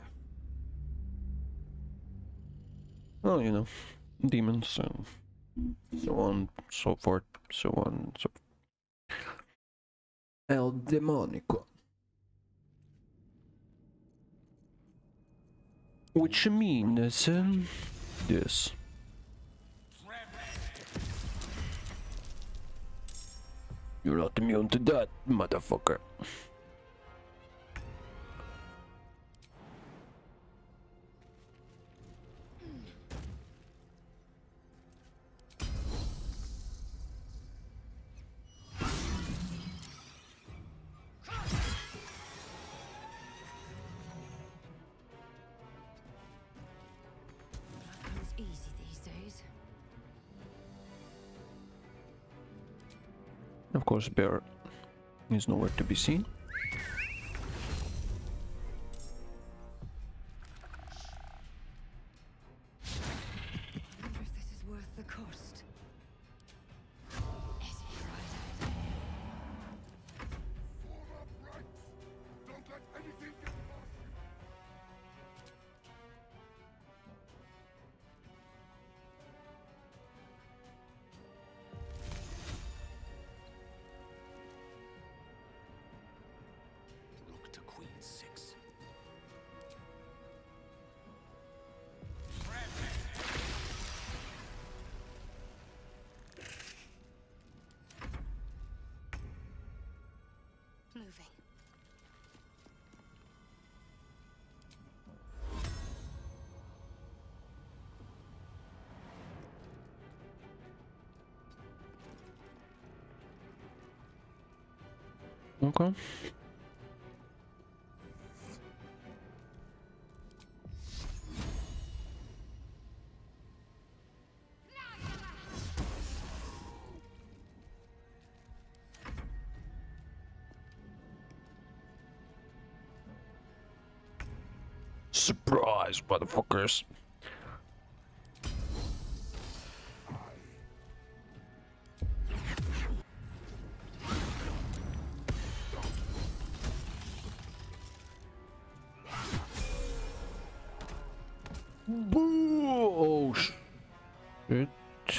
Well, you know, demons and so on, so forth, so on, so forth. El demonico. Which means um, this. You're not immune to that, motherfucker. Comes easy these days. Of course, bear is nowhere to be seen. I wonder if this is worth the cost. It's Friday. Form up ranks. Don't let anything get past you. Look to Queen Six. Moving. Okay. Surprise, motherfuckers. Boo! Oh shit.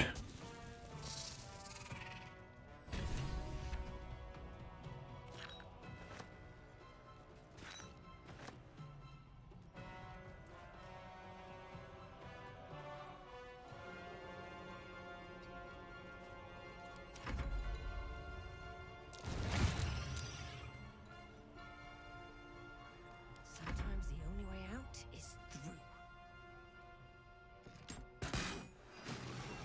Sometimes the only way out is through.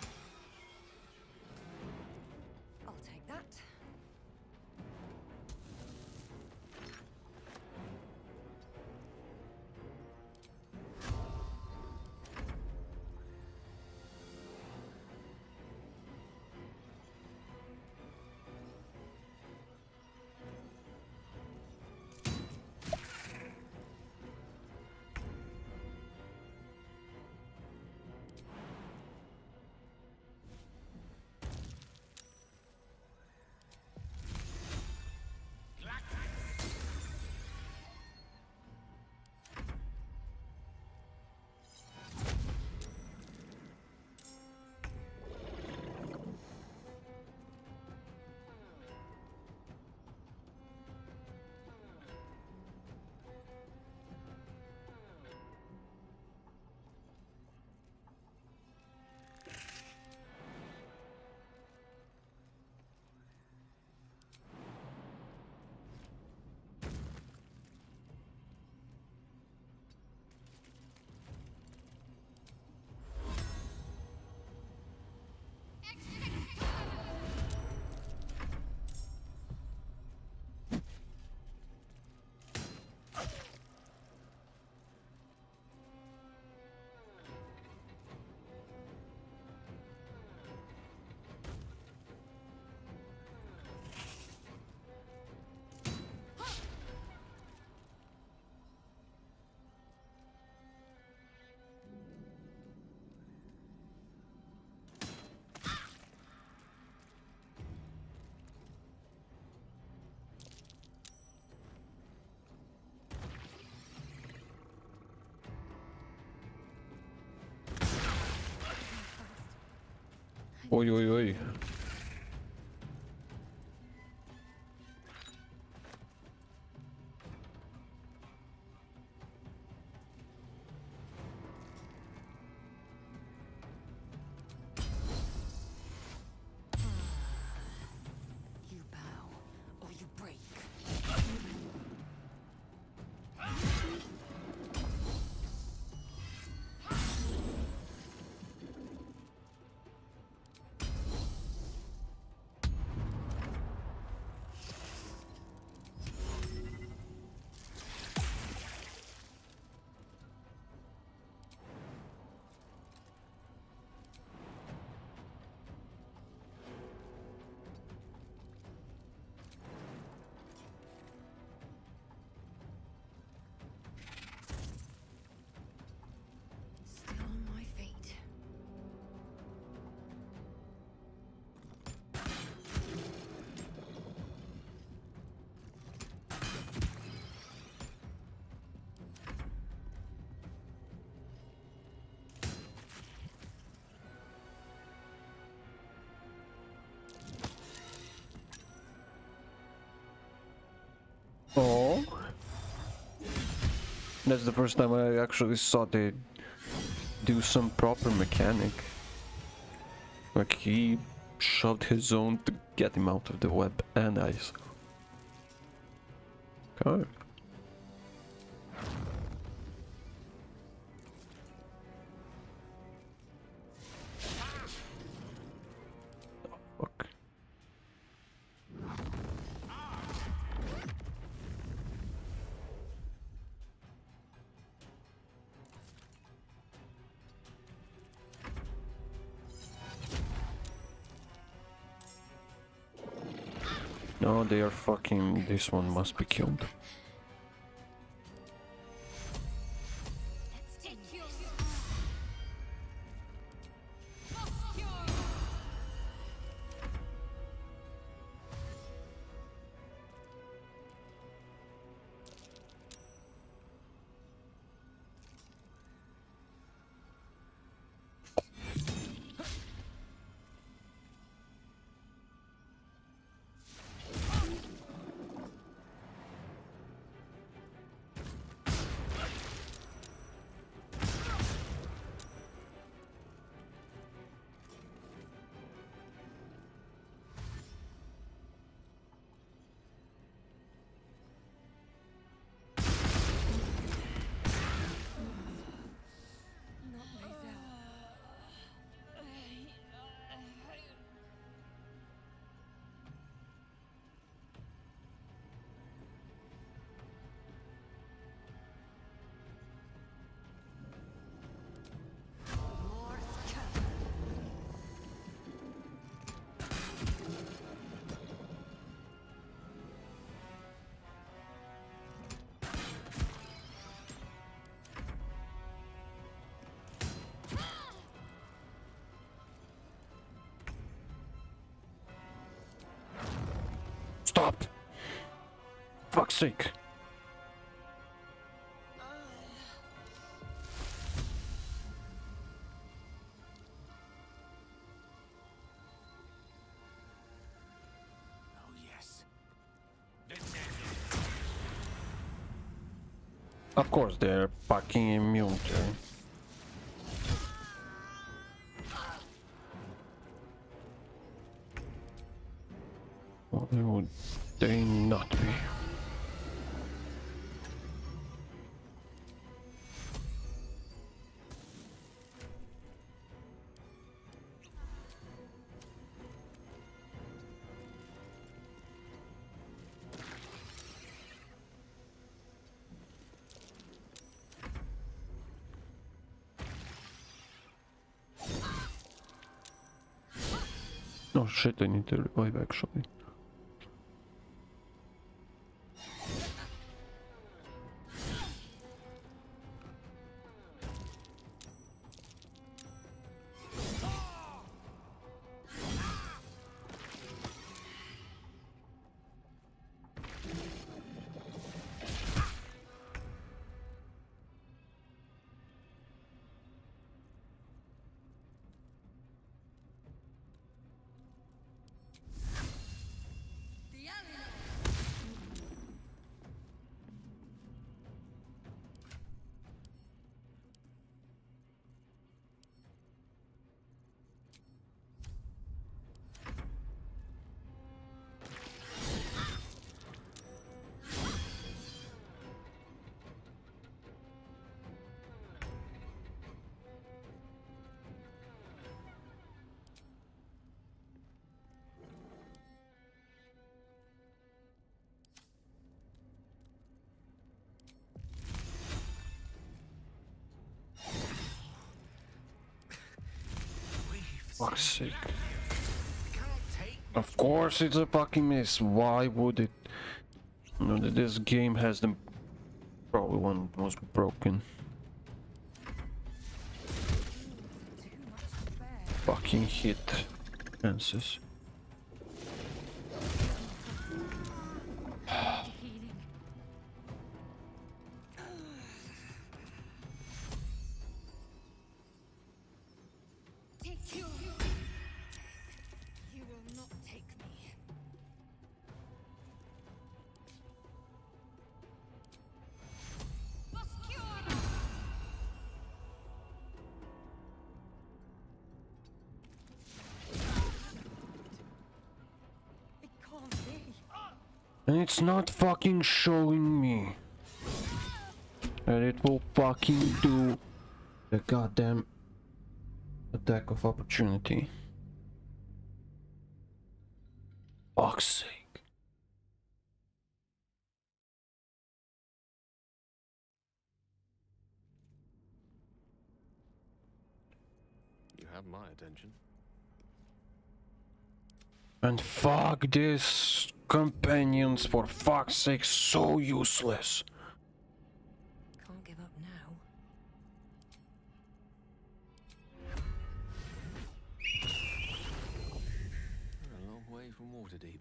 Oi, oi, oi. You bow, or you break. Still on my feet. Oh, that's the first time I actually saw they do some proper mechanic. Like he shoved his own to get him out of the web and ice. Okay. Oh, fuck. No, they are fucking. This one must be killed. Let's take yours. Stop! Fuck's sake. Oh, yes. Of course, they're fucking immune to it. Why would they not be? Oh shit, I need to revive actually. Fuck's sake. Of course it's a fucking miss. Why would it? You know that this game has the probably one of the most broken fucking hit chances. And it's not fucking showing me that it will fucking do the goddamn attack of opportunity. Fuck's sake. You have my attention. And fuck this companions, for fuck's sake, so useless. Can't give up now. We're a long way from Waterdeep.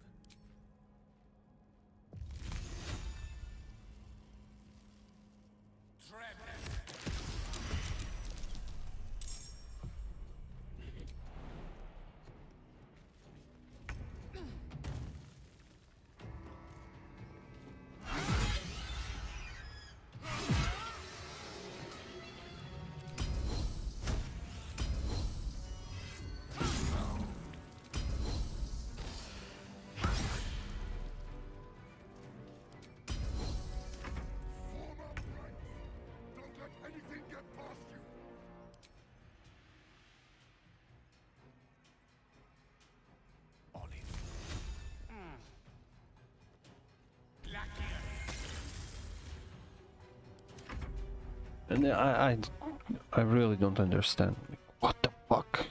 And I, I, I really don't understand. What the fuck?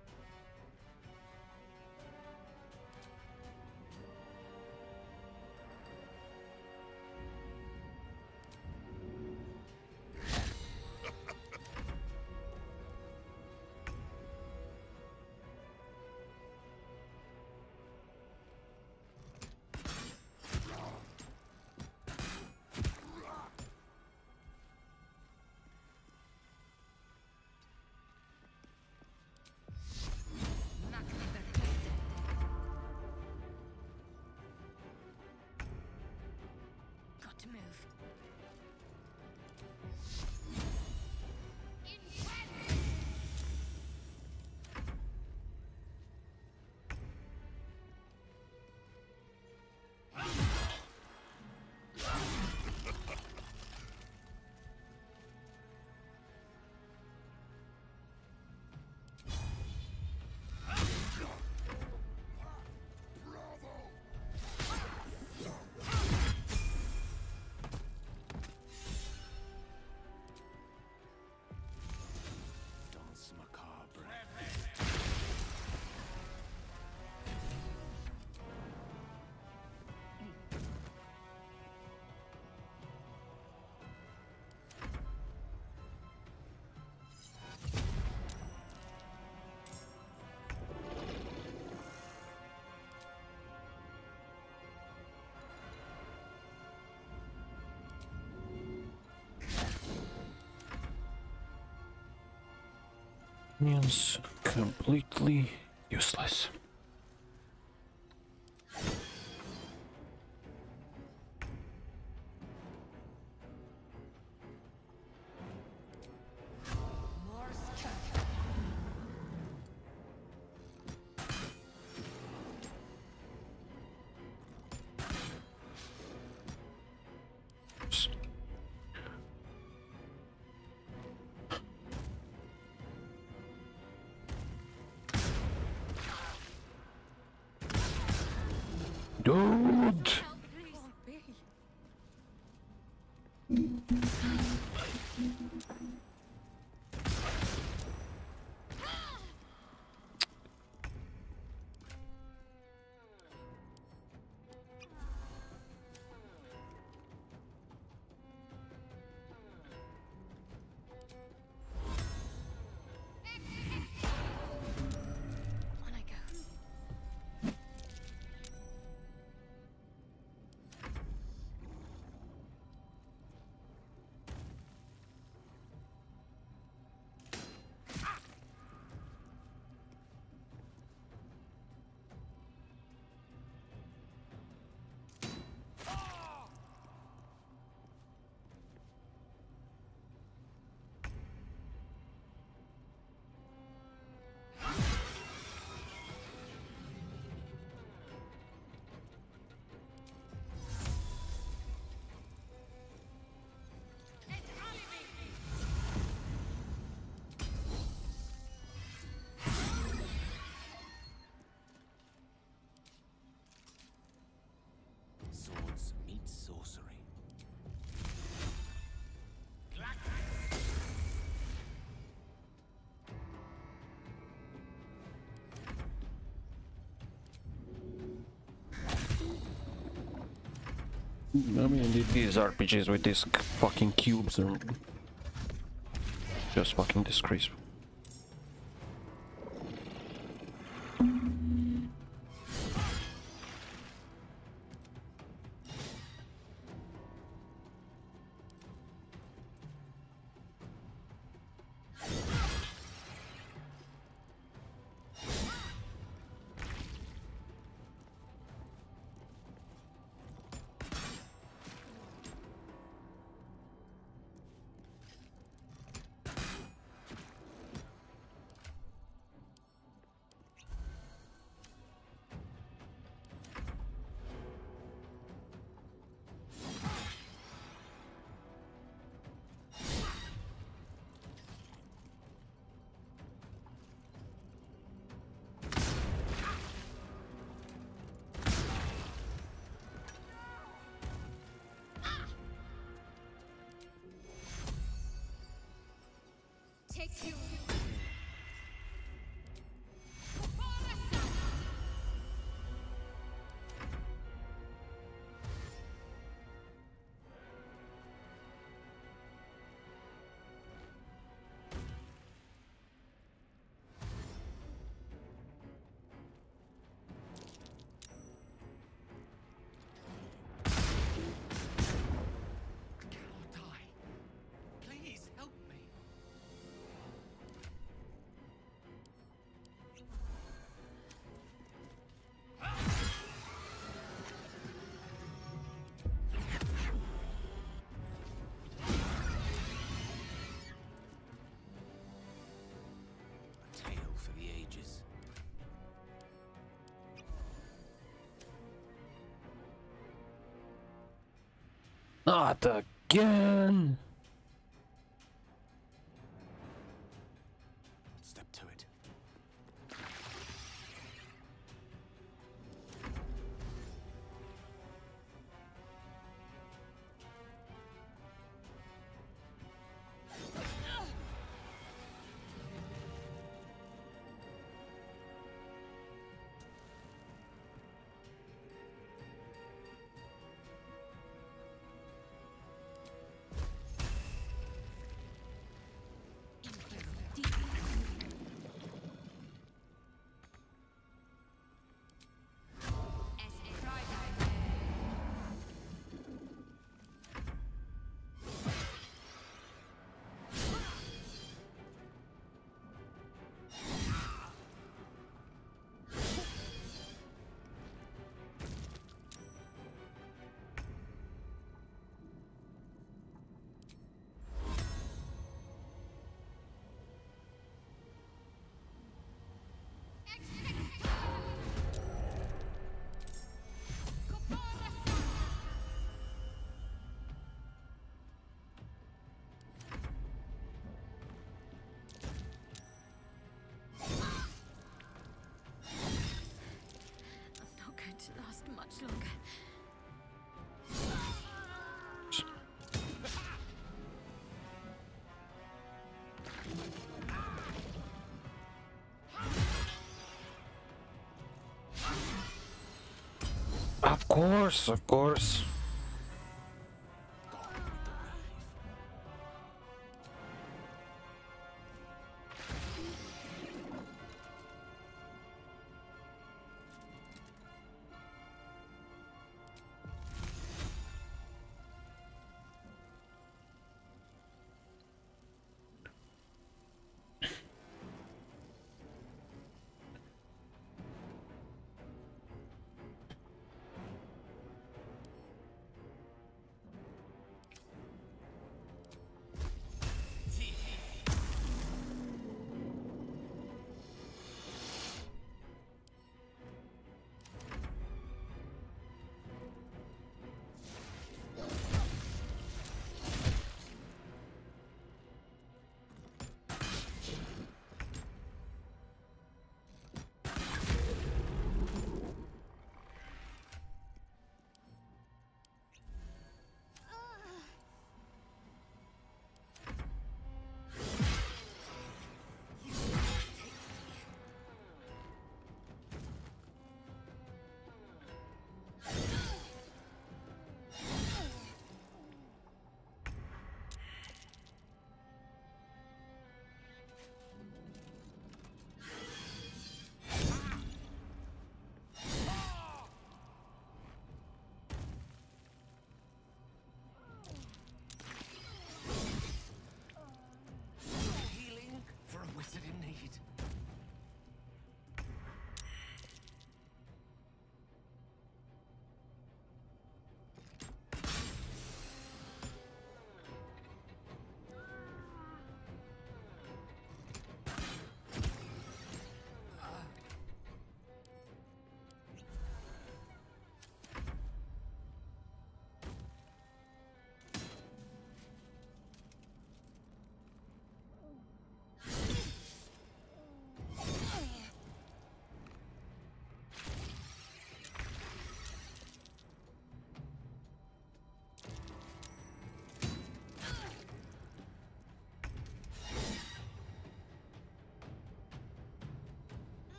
Minions completely useless. Dude! I mean, th- these R P Gs with these c- fucking cubes are just fucking disgraceful. Take you. Not again! Step to it. To last much longer. Of course, of course.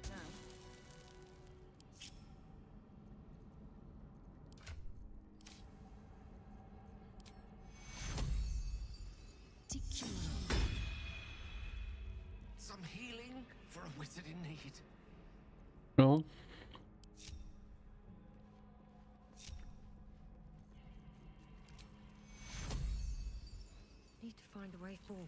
Not now. Some healing for a wizard in need. No. Need to find a way forward.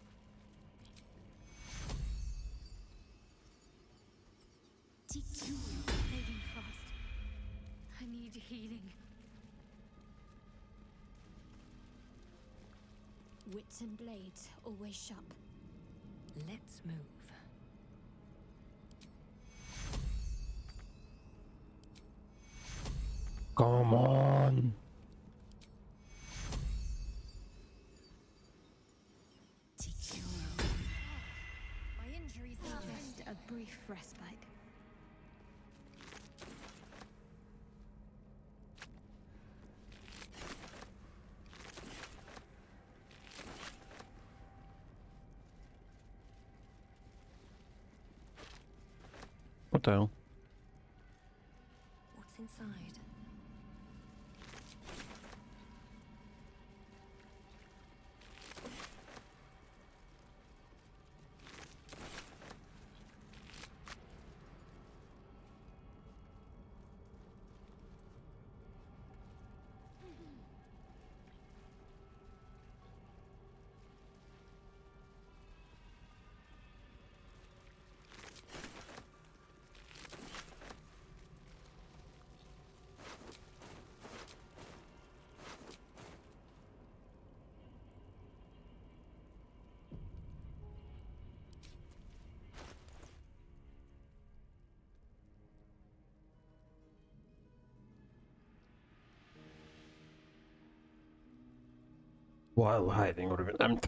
Fading fast. I need healing. Wits and blades always sharp. Let's move. Come on. My injuries are just a brief respite. What the hell? What's inside? While hiding or even I'm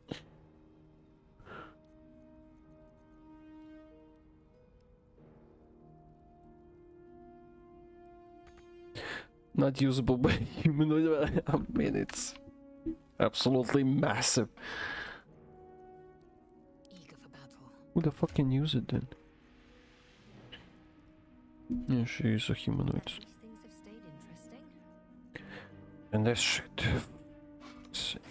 not usable by humanoid. I mean, it's absolutely massive. Eager for battle. Who the fuck can use it then? Yeah, she is a humanoid. These things have stayed interesting. And this shit. Sick.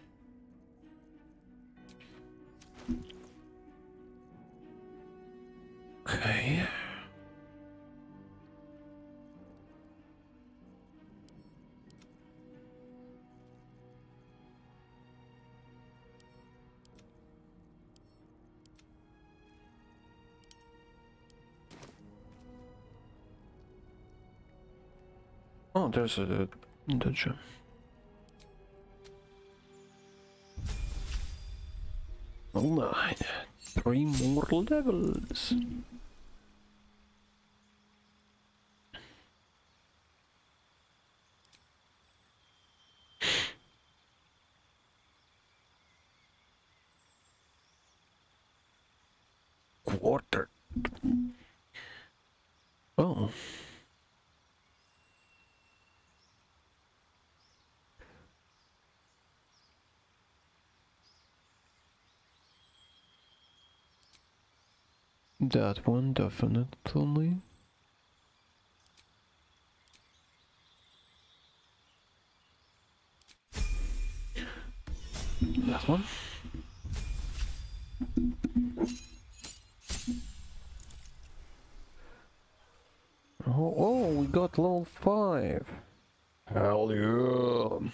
Okay. Oh, there's a the gem. Alright, three more levels. Quarter. Oh. That one definitely. That one. Oh, oh, we got level five. Hell yeah.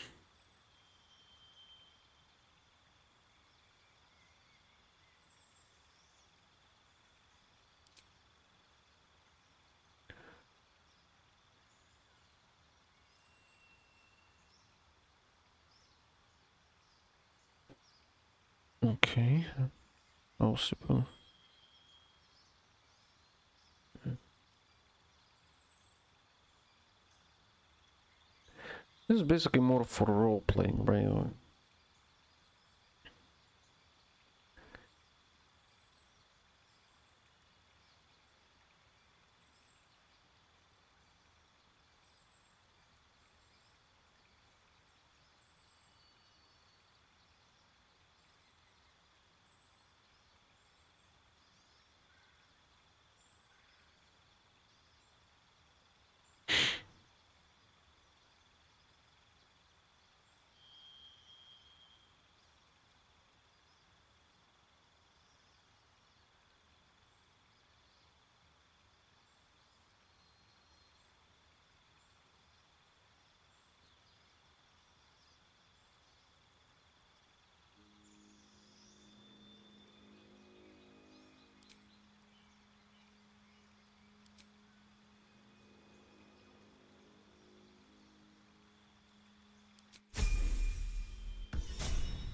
Okay, possible. This is basically more for role playing, right?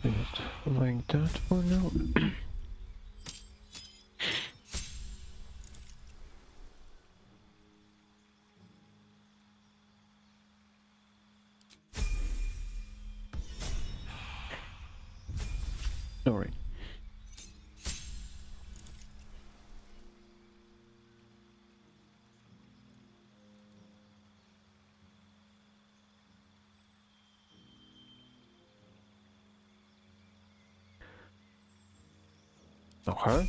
Leave it like that for now. Sorry. Okay.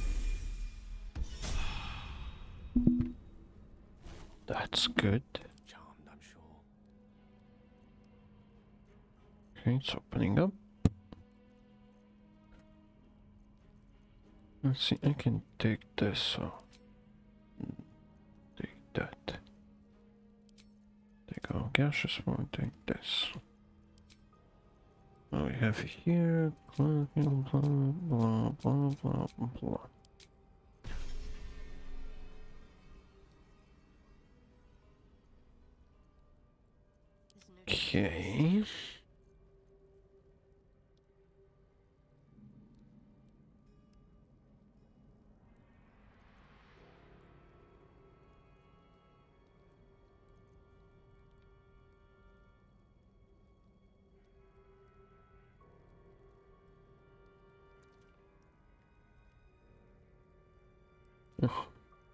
That's good. Charmed, I'm sure. Okay, it's opening up. Let's see, I can take this, so take that. Take our gaseous form, take this. What we have here, blah, blah, blah, blah, blah, blah. Okay. Oh.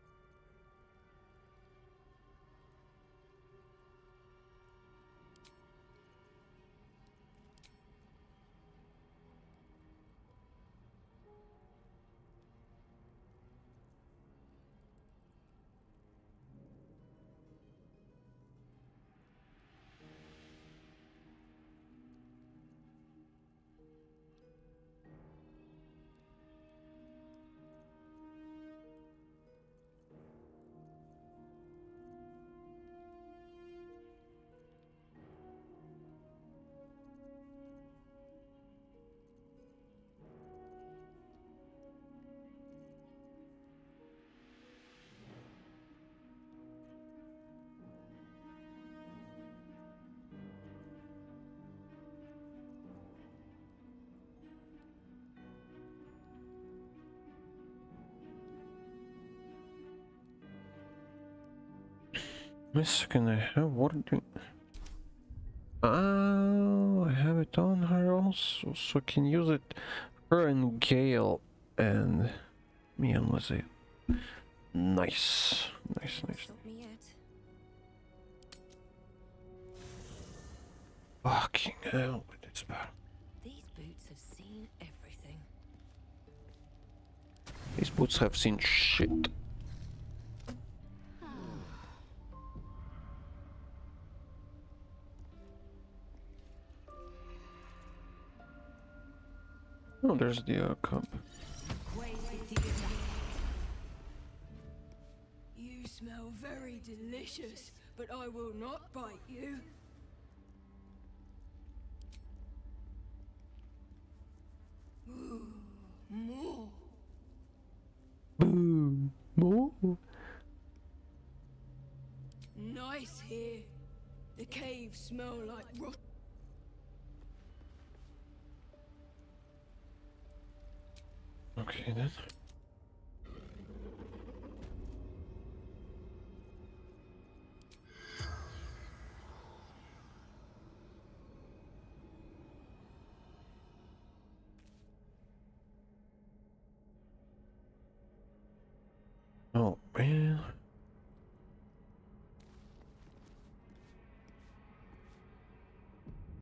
Miss, can I have what do Oh, I have it on her also, so I can use it. Her and Gale and me and Lizzie. Nice, nice, nice. Fucking hell with this battle. These boots have seen everything. These boots have seen shit. Oh, there's the uh, cup. You smell very delicious, but I will not bite you. Ooh, more. Boom. More. Nice here. The caves smell like rot. Okay then. Oh man.